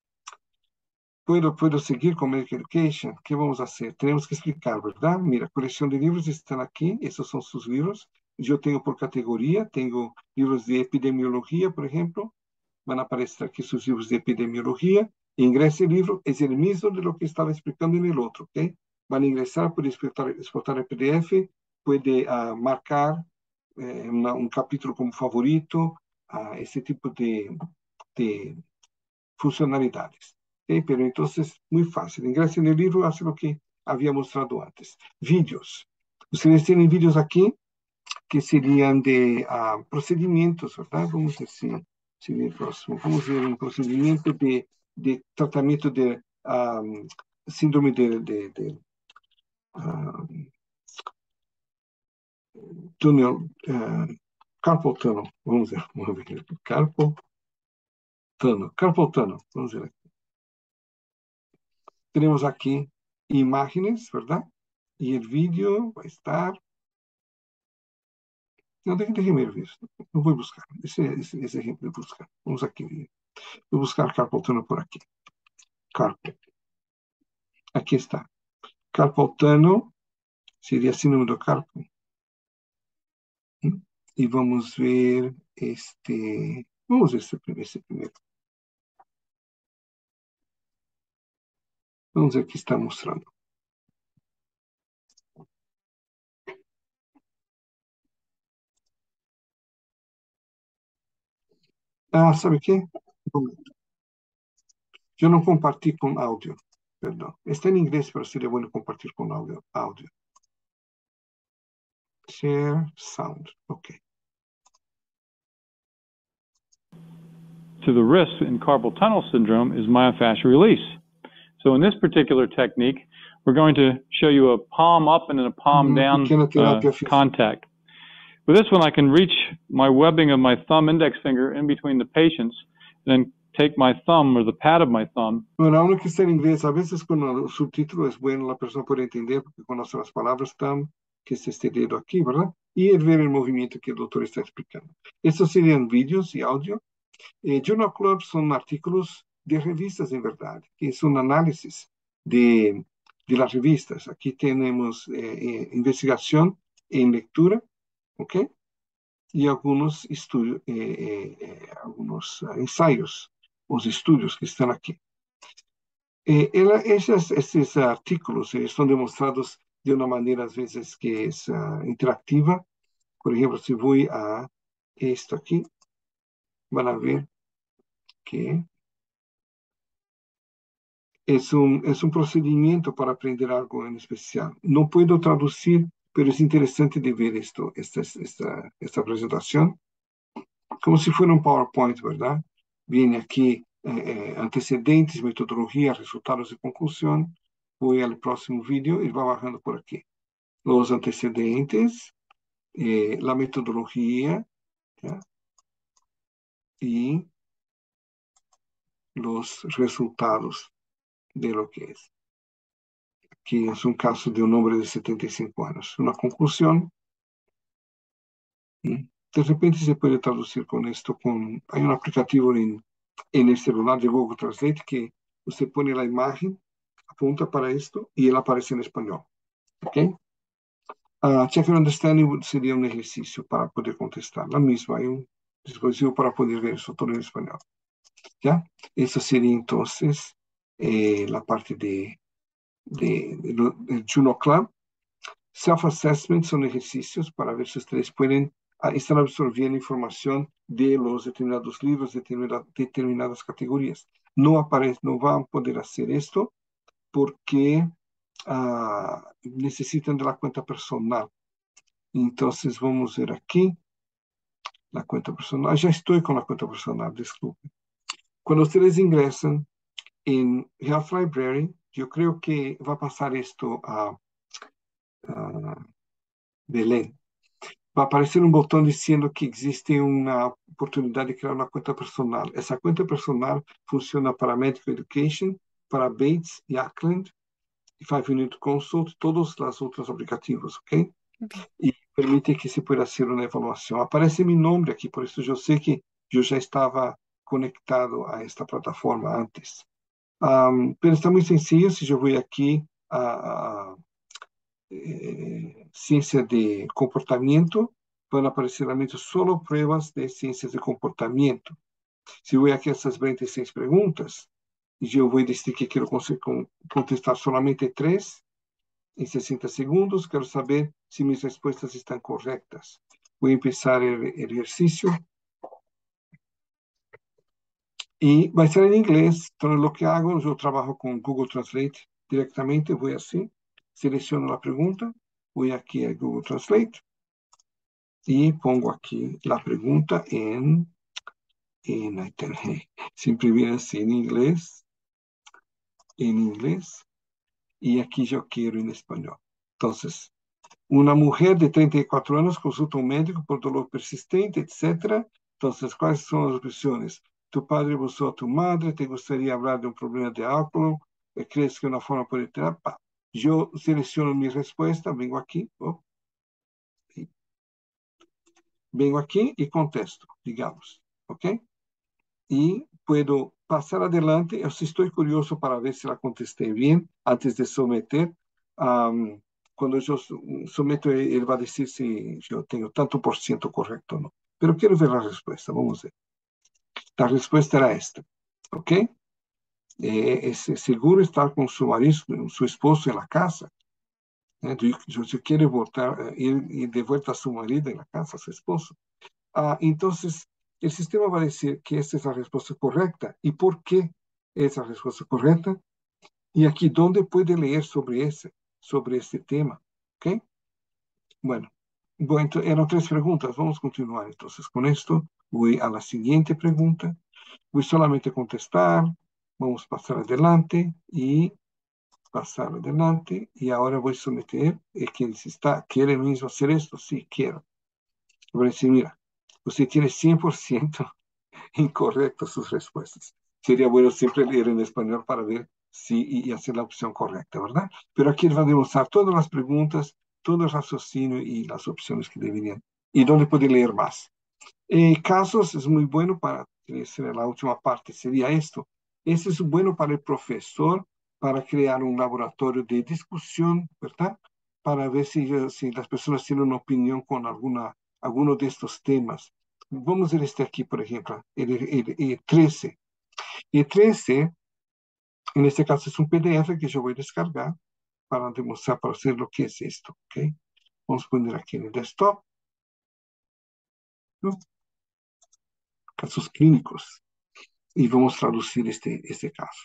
Puedo seguir con Medical Education. ¿Qué vamos a hacer? Tenemos que explicar, ¿verdad? Mira, colección de libros están aquí. Esos son sus libros. Yo tengo por categoría, tengo libros de epidemiología, por ejemplo. Van a aparecer aquí sus libros de epidemiología. Ingrese el libro, es el mismo de lo que estaba explicando en el otro, ¿ok? Van a ingresar, puede exportar el PDF, puede marcar un capítulo como favorito, ese tipo de funcionalidades. ¿Okay? Pero entonces, muy fácil. Ingresen en el libro, hace lo que había mostrado antes. Vídeos. Ustedes tienen vídeos aquí que serían de procedimientos, ¿verdad? Vamos a decir, sería el próximo. Vamos a ver un procedimiento de tratamiento de síndrome de túnel, carpal tunnel. Vamos ver. Carpal tunnel. Vamos ver. Tenemos aquí imágenes, ¿verdad? Y el vídeo va a estar... No, déjeme ver. No voy a buscar. Ese ejemplo de buscar. Vamos aquí. Voy a buscar carpal tunnel por aquí. Carpal. Aquí está. Carpal tunnel sería síndrome do carpo. Y vamos ver Vamos ver esse primeiro. Vamos ver o que está mostrando. Ah, sabe o quê? Eu não compartilho com áudio. Perdão. Está em inglês, mas seria bom compartilhar com áudio. Share sound. Ok. To the wrist in carpal tunnel syndrome is myofascial release. So in this particular technique, we're going to show you a palm up and then a palm down contact. With this one, I can reach my webbing of my thumb index finger in between the patients, and then take my thumb or the pad of my thumb. Bueno, uno que está en inglés, a veces con el subtítulo es bueno, la persona puede entender porque conoce las palabras thumb, que es este dedo aquí, ¿verdad? Y el ver el movimiento que el doctor está explicando. Estos serían vídeos y audio. Journal Club son artículos de revistas, en verdad, que son análisis de las revistas. Aquí tenemos investigación en lectura, ¿ok? Y algunos estudios, algunos ensayos, los estudios que están aquí. Esses artículos estão demonstrados de uma maneira, às vezes, que é interativa. Por exemplo, se vou a isto aqui, vão ver que es un procedimiento para aprender algo en especial. No puedo traducir, pero es interesante de ver esta presentación, como si fuera un PowerPoint, ¿verdad? Viene aquí antecedentes, metodología, resultados de conclusión. Voy al próximo vídeo y va bajando por aquí. Los antecedentes, la metodología, ¿ya? Y los resultados de lo que es. Que es un caso de un hombre de 75 años. Una conclusión. De repente se puede traducir con esto. Hay un aplicativo en el celular de Google Translate que usted pone la imagen, apunta para esto y él aparece en español. ¿Ok? Check your understanding sería un ejercicio para poder contestar. La misma, hay un dispositivo para poder ver eso todo en español. ¿Ya? Eso sería entonces la parte del Juno Club. Self-assessment son ejercicios para ver si ustedes pueden estar absorbiendo información de los determinados libros, determinadas categorías. No van a poder hacer esto porque necesitan de la cuenta personal. Entonces vamos a ver aquí la cuenta personal. Ya estoy con la cuenta personal, disculpen. Cuando ustedes ingresan en Health Library, yo creo que va a pasar esto a Belén. Va a aparecer un botón diciendo que existe una oportunidad de crear una cuenta personal. Esa cuenta personal funciona para Medical Education, para Bates y Ackland, y 5 Minute Consult, todos los otros aplicativos, ¿ok? Bien. Y permite que se pueda hacer una evaluación. Aparece mi nombre aquí, por eso yo sé que yo ya estaba conectado a esta plataforma antes. Pero está muy sencillo. Si yo voy aquí a ciencia de comportamiento, van a aparecer realmente solo pruebas de ciencias de comportamiento. Si voy aquí a estas 26 preguntas, y yo voy a decir que quiero contestar solamente 3 en 60 segundos, quiero saber si mis respuestas están correctas. Voy a empezar el ejercicio. Y va a estar en inglés. Entonces, lo que hago, yo trabajo con Google Translate directamente. Voy así, selecciono la pregunta, voy aquí a Google Translate y pongo aquí la pregunta en siempre viene así en inglés, y aquí yo quiero en español. Entonces, una mujer de 34 años consulta a un médico por dolor persistente, etc. Entonces, ¿cuáles son las opciones? Tu padre abusó a tu madre, te gustaría hablar de un problema de alcohol, crees que una forma puede terapia. Yo selecciono mi respuesta, vengo aquí, vengo aquí y contesto, digamos, ¿ok? Y puedo pasar adelante, o si estoy curioso para ver si la contesté bien antes de someter. Cuando yo someto, él va a decir si yo tengo tanto por ciento correcto o no. Pero quiero ver la respuesta, vamos a ver. La respuesta era esta, ¿ok? Es seguro estar con su marido, su esposo en la casa. Si quiere voltar, ir de vuelta a su marido en la casa, a su esposo. Entonces, el sistema va a decir que esta es la respuesta correcta. ¿Y por qué es la respuesta correcta? Y aquí, ¿dónde puede leer sobre este tema? ¿Ok? Bueno, eran 3 preguntas. Vamos a continuar entonces con esto. Voy a la siguiente pregunta. Voy solamente a contestar. Vamos a pasar adelante y pasar adelante. Y ahora voy a someter. ¿Quién quiere mismo hacer esto? Sí, quiero. Voy a decir, mira, usted tiene 100% incorrectas sus respuestas. Sería bueno siempre leer en español para ver si y hacer la opción correcta, ¿verdad? Pero aquí va a demostrar todas las preguntas, todo el raciocinio y las opciones que deberían. Y dónde puede leer más. Casos es muy bueno para, la última parte sería esto. Este es bueno para el profesor, para crear un laboratorio de discusión, ¿verdad? Para ver si las personas tienen una opinión con alguno de estos temas. Vamos a ver este aquí, por ejemplo, el 13. El 13, en este caso, es un PDF que yo voy a descargar para demostrar, para hacer lo que es esto, ¿ok? Vamos a poner aquí en el desktop, ¿no? Casos clínicos. Y vamos a traducir este caso.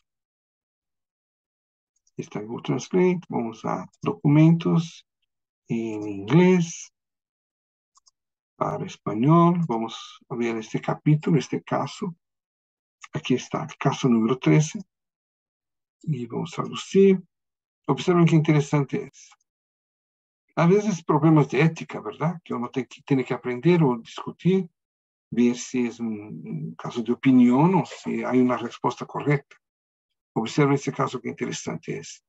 Está en Google Translate, vamos a documentos en inglés, para español, vamos a ver este capítulo, este caso. Aquí está, el caso número 13. Y vamos a traducir. Observen qué interesante es. A veces problemas de ética, ¿verdad? Que uno tiene que aprender o discutir, ver si es un caso de opinión o si hay una respuesta correcta. Observen este caso, qué interesante es.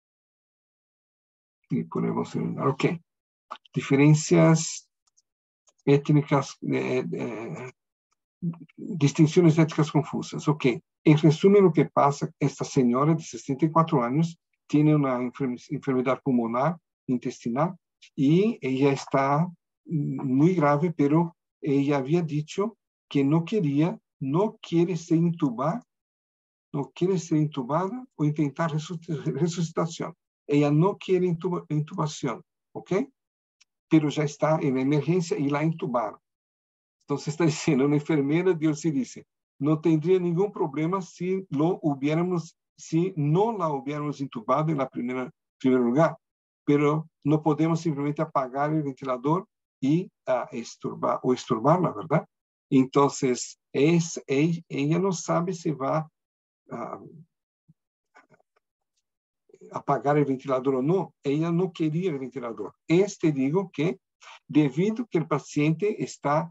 Y ponemos ok. Diferencias étnicas, distinciones éticas confusas. Ok. En resumen, lo que pasa, esta señora de 64 años tiene una enfermedad pulmonar intestinal y ella está muy grave, pero ella había dicho que no quiere ser intubada, o intentar resucitación. Ella no quiere intubación, ¿ok? Pero ya está en emergencia y la intubaron. Entonces está diciendo, una enfermera Dios sí dice, no tendría ningún problema si no la hubiéramos intubado en primer lugar, pero no podemos simplemente apagar el ventilador y estorbarla, ¿verdad? Entonces, ella no sabe si va a apagar el ventilador o no. Ella no quería el ventilador. Digo que debido que el paciente está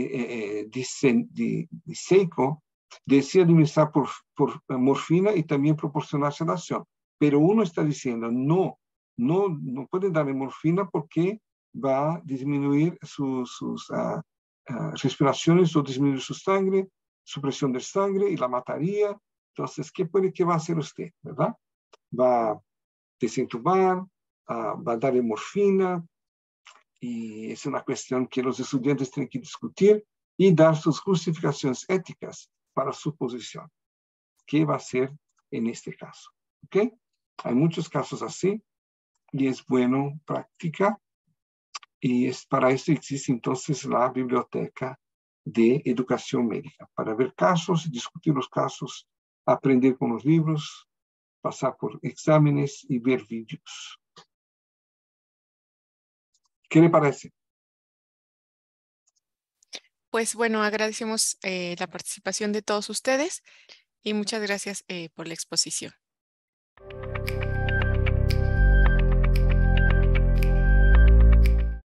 diseico, decide administrar por morfina y también proporcionar sedación. Pero uno está diciendo, no puede darle morfina porque va a disminuir sus respiraciones o disminuir su sangre, su presión de sangre y la mataría. Entonces, ¿qué va a hacer usted, verdad? Va a desentubar, va a darle morfina, y es una cuestión que los estudiantes tienen que discutir y dar sus justificaciones éticas para su posición. ¿Qué va a hacer en este caso? ¿Ok? Hay muchos casos así y es bueno practicar, y para eso existe entonces la biblioteca de educación médica, para ver casos, discutir los casos, aprender con los libros, pasar por exámenes y ver vídeos. ¿Qué le parece? Pues bueno, agradecemos la participación de todos ustedes y muchas gracias por la exposición.